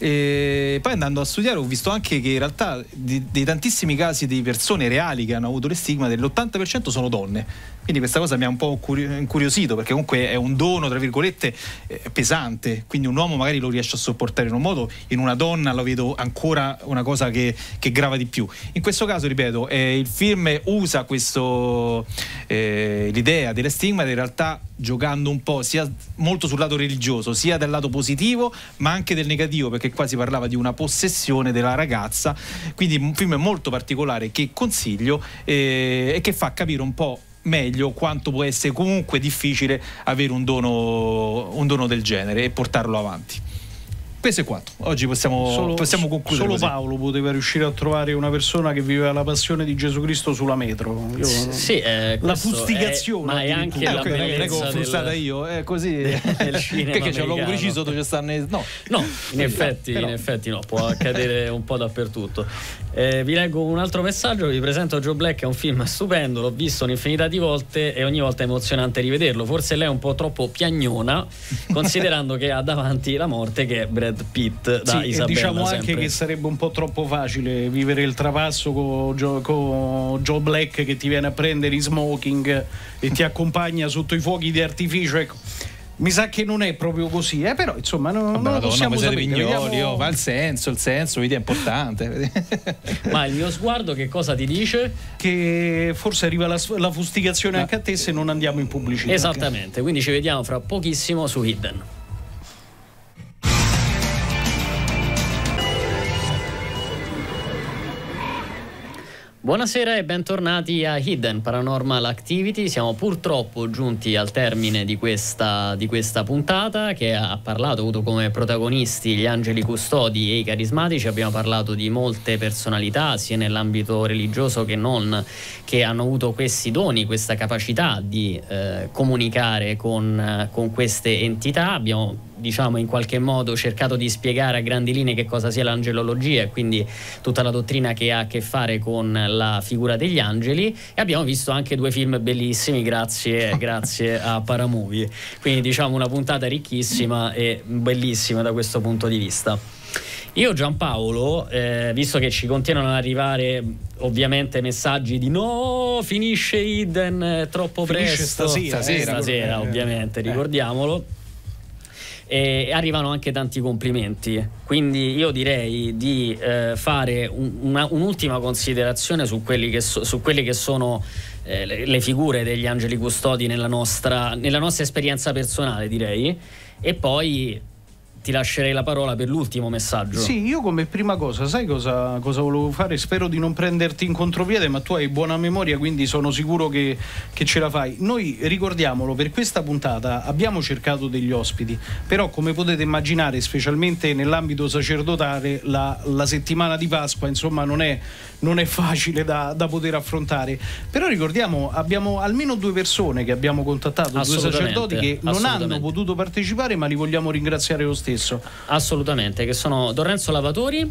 E poi, andando a studiare, ho visto anche che in realtà di, dei tantissimi casi di persone reali che hanno avuto le stigmate, l'ottanta per cento sono donne. Quindi questa cosa mi ha un po' incuriosito, perché comunque è un dono, tra virgolette, eh, pesante. Quindi un uomo magari lo riesce a sopportare in un modo, in una donna lo vedo ancora una cosa che, che grava di più. In questo caso, ripeto, eh, il film usa questo eh, l'idea delle stigmate in realtà giocando un po' sia molto sul lato religioso, sia dal lato positivo, ma anche del negativo, perché qua si parlava di una possessione della ragazza. Quindi un film molto particolare che consiglio eh, e che fa capire un po' meglio quanto può essere comunque difficile avere un dono, un dono del genere e portarlo avanti. Spese quattro. Oggi possiamo, solo, possiamo concludere. Solo così. Paolo poteva riuscire a trovare una persona che viveva la passione di Gesù Cristo sulla metro. Io, sì, eh, la fustigazione, è, ma è anche eh, la okay, bellezza del... frustata io, è eh, così. Del cinema che c'è un luogo preciso dove ci stanno. No, no, in effetti, però. in effetti no, può accadere un po' dappertutto. Eh, vi leggo un altro messaggio, vi presento Joe Black, è un film stupendo, l'ho visto un'infinità di volte e ogni volta è emozionante rivederlo. Forse lei è un po' troppo piagnona, considerando che ha davanti la morte che è Brad Pitt da sì, Isabella. E diciamo sempre. anche che sarebbe un po' troppo facile vivere il trapasso con Joe, con Joe Black che ti viene a prendere in smoking e ti accompagna sotto i fuochi di artificio, ecco. Mi sa che non è proprio così, eh? Però insomma non, Vabbè, non lo possiamo sapere. Vignoli, oh, ma il senso, il senso, vedi, è importante. Ma il mio sguardo che cosa ti dice? Che forse arriva la, la fustigazione ma... anche a te se non andiamo in pubblicità. Esattamente, quindi ci vediamo fra pochissimo su Hidden. Buonasera e bentornati a Hidden Paranormal Activity. Siamo purtroppo giunti al termine di questa, di questa puntata che ha parlato, ha avuto come protagonisti gli angeli custodi e i carismatici. Abbiamo parlato di molte personalità sia nell'ambito religioso che non, che hanno avuto questi doni, questa capacità di eh, comunicare con, con queste entità. Abbiamo diciamo in qualche modo cercato di spiegare a grandi linee che cosa sia l'angelologia e quindi tutta la dottrina che ha a che fare con la figura degli angeli, e abbiamo visto anche due film bellissimi grazie, grazie a Paramovie, quindi diciamo una puntata ricchissima e bellissima da questo punto di vista. Io Giampaolo, eh, visto che ci continuano ad arrivare ovviamente messaggi di no, finisce Hidden troppo finisce presto stasera, stasera, eh, stasera eh, ovviamente, eh. ricordiamolo. E arrivano anche tanti complimenti, quindi io direi di eh, fare un, una, un'ultima considerazione su quelli che, so, su quelli che sono eh, le, le figure degli angeli custodi nella nostra, nella nostra esperienza personale, direi, e poi ti lascerei la parola per l'ultimo messaggio. Sì, io come prima cosa, sai cosa, cosa volevo fare? Spero di non prenderti in contropiede, ma tu hai buona memoria, quindi sono sicuro che, che ce la fai. Noi, ricordiamolo, per questa puntata abbiamo cercato degli ospiti, però come potete immaginare, specialmente nell'ambito sacerdotale, la, la settimana di Pasqua, insomma, non è, non è facile da, da poter affrontare. Però ricordiamo, abbiamo almeno due persone che abbiamo contattato, due sacerdoti che non hanno potuto partecipare, ma li vogliamo ringraziare lo stesso. Assolutamente, che sono Don Renzo Lavatori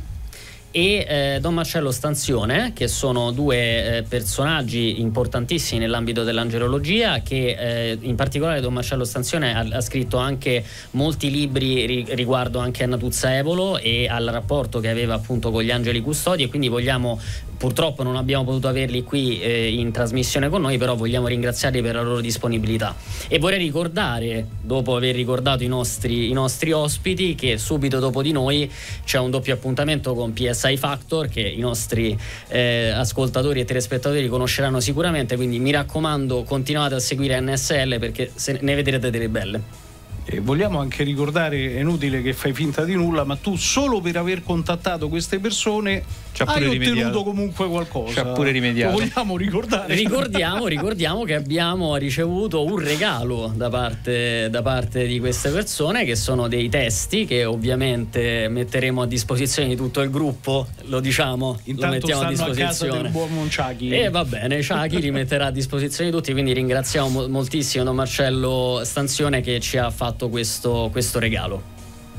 e eh, Don Marcello Stanzione, che sono due eh, personaggi importantissimi nell'ambito dell'angelologia, che eh, in particolare Don Marcello Stanzione ha, ha scritto anche molti libri ri, riguardo anche a Natuzza Evolo e al rapporto che aveva appunto con gli angeli custodi, e quindi vogliamo, purtroppo non abbiamo potuto averli qui eh, in trasmissione con noi, però vogliamo ringraziarli per la loro disponibilità. E vorrei ricordare, dopo aver ricordato i nostri, i nostri ospiti, che subito dopo di noi c'è un doppio appuntamento con P S I Factor, che i nostri eh, ascoltatori e telespettatori conosceranno sicuramente, quindi mi raccomando continuate a seguire N S L perché se ne vedrete delle belle. E vogliamo anche ricordare, è inutile che fai finta di nulla, ma tu solo per aver contattato queste persone hai ottenuto rimediato. comunque qualcosa. Ci ha pure rimediato. Lo vogliamo ricordare? Ricordiamo, ricordiamo che abbiamo ricevuto un regalo da parte, da parte di queste persone, che sono dei testi che ovviamente metteremo a disposizione di tutto il gruppo, lo diciamo, intanto lo mettiamo a disposizione. A casa del buon Ciachi. E va bene, Ciachi li metterà a disposizione di tutti, quindi ringraziamo moltissimo Don Marcello Stanzione che ci ha fatto questo, questo regalo.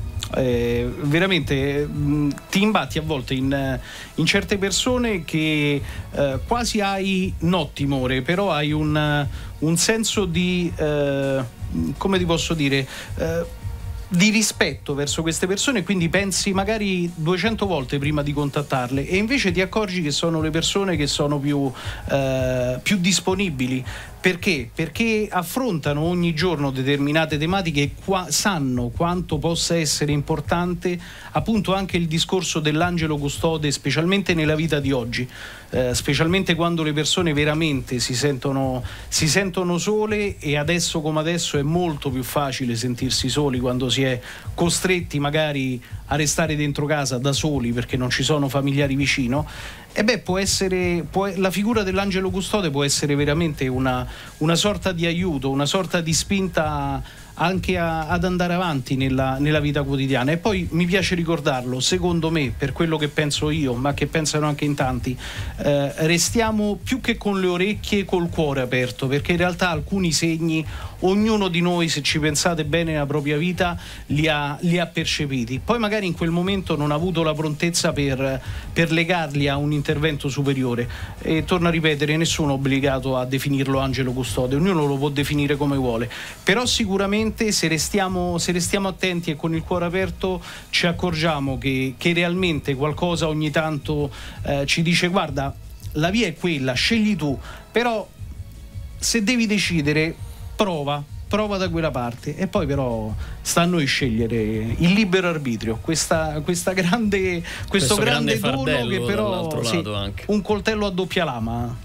Eh, veramente mh, ti imbatti a volte in, in certe persone che eh, quasi hai no timore, però hai un, un senso di eh, come ti posso dire eh, di rispetto verso queste persone, quindi pensi magari duecento volte prima di contattarle, e invece ti accorgi che sono le persone che sono più, eh, più disponibili. Perché? Perché affrontano ogni giorno determinate tematiche e qua, sanno quanto possa essere importante appunto anche il discorso dell'angelo custode, specialmente nella vita di oggi, eh, specialmente quando le persone veramente si sentono, si sentono sole, e adesso come adesso è molto più facile sentirsi soli quando si è costretti magari a restare dentro casa da soli perché non ci sono familiari vicino. E beh, può essere, può, la figura dell'angelo custode può essere veramente una, una sorta di aiuto, una sorta di spinta anche a, ad andare avanti nella, nella vita quotidiana. E poi mi piace ricordarlo, secondo me, per quello che penso io, ma che pensano anche in tanti, eh, restiamo più che con le orecchie col cuore aperto, perché in realtà alcuni segni ognuno di noi, se ci pensate bene nella propria vita, li ha, li ha percepiti. Poi magari in quel momento non ha avuto la prontezza per, per legarli a un intervento superiore, e torno a ripetere, nessuno è obbligato a definirlo angelo custode, ognuno lo può definire come vuole, però sicuramente se restiamo, se restiamo attenti e con il cuore aperto ci accorgiamo che, che realmente qualcosa ogni tanto eh, ci dice: guarda, la via è quella, scegli tu, però se devi decidere prova, prova da quella parte, e poi però sta a noi scegliere il libero arbitrio, questa, questa grande, questo, questo grande, grande dono che però sì, anche. Un coltello a doppia lama.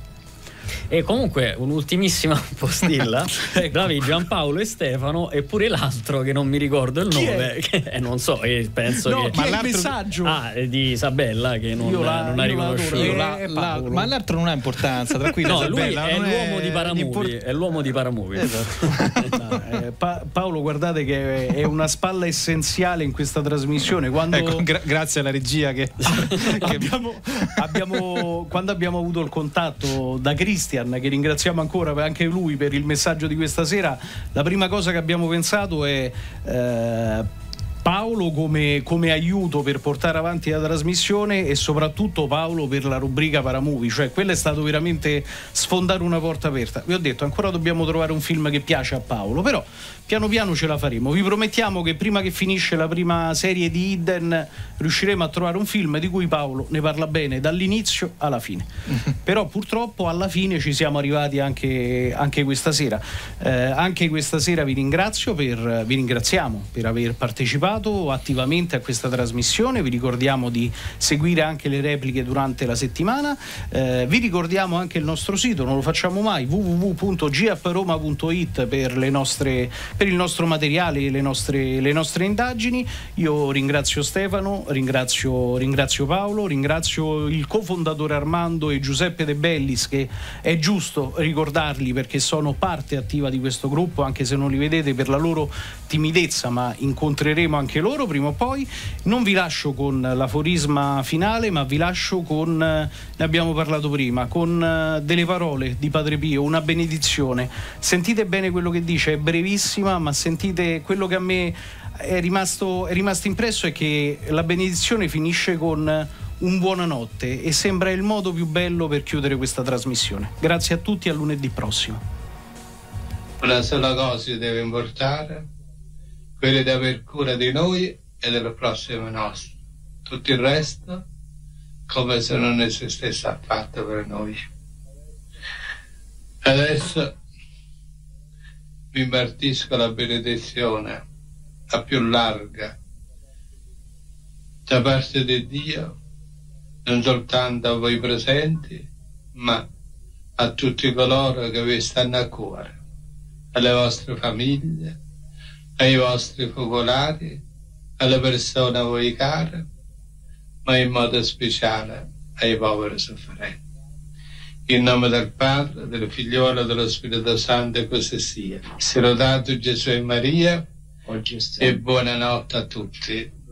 E comunque un'ultimissima postilla, bravi Giampaolo e Stefano, e pure l'altro che non mi ricordo il chi nome, che, eh, non so, eh, penso no, che chi è il messaggio ah, di Isabella che non, la, non ha riconosciuto la, la, ma l'altro non ha importanza, tranquillo. No, lui Isabella, è l'uomo è di Paramovie, è l'uomo di Paramovie. Esatto. no, eh, pa- Paolo, guardate che è una spalla essenziale in questa trasmissione. Quando ecco, gra- grazie alla regia che, che abbiamo, abbiamo quando abbiamo avuto il contatto da Cristian, che ringraziamo ancora anche lui per il messaggio di questa sera, la prima cosa che abbiamo pensato è eh, Paolo come, come aiuto per portare avanti la trasmissione, e soprattutto Paolo per la rubrica Paramovie, cioè quello è stato veramente sfondare una porta aperta. Vi ho detto, ancora dobbiamo trovare un film che piace a Paolo, però piano piano ce la faremo. Vi promettiamo che prima che finisce la prima serie di Hidden riusciremo a trovare un film di cui Paolo ne parla bene dall'inizio alla fine. Però purtroppo alla fine ci siamo arrivati anche, anche questa sera. Eh, anche questa sera vi ringrazio per, vi ringraziamo per aver partecipato attivamente a questa trasmissione. Vi ricordiamo di seguire anche le repliche durante la settimana. Eh, vi ricordiamo anche il nostro sito, non lo facciamo mai, w w w punto g a p roma punto i t per le nostre per il nostro materiale, le nostre, le nostre indagini. Io ringrazio Stefano, ringrazio, ringrazio Paolo, ringrazio il cofondatore Armando e Giuseppe De Bellis, che è giusto ricordarli perché sono parte attiva di questo gruppo, anche se non li vedete per la loro timidezza, ma incontreremo anche loro prima o poi. Non vi lascio con l'aforisma finale, ma vi lascio con, ne abbiamo parlato prima, con delle parole di Padre Pio, una benedizione. Sentite bene quello che dice, è brevissima, ma sentite quello che a me è rimasto, è rimasto impresso, è che la benedizione finisce con un buonanotte, e sembra il modo più bello per chiudere questa trasmissione. Grazie a tutti, a lunedì prossimo. Una sola cosa deve importare, quella di aver cura di noi e del prossimo nostro. Tutto il resto come se non esistesse affatto per noi. Adesso vi impartisco la benedizione, la più larga, da parte di Dio, non soltanto a voi presenti, ma a tutti coloro che vi stanno a cuore, alle vostre famiglie, ai vostri focolari, alle persone a voi care, ma in modo speciale ai poveri sofferenti. In nome del Padre, del Figliolo e dello Spirito Santo, e così sia. Sia lodato Gesù e Maria, e buonanotte a tutti.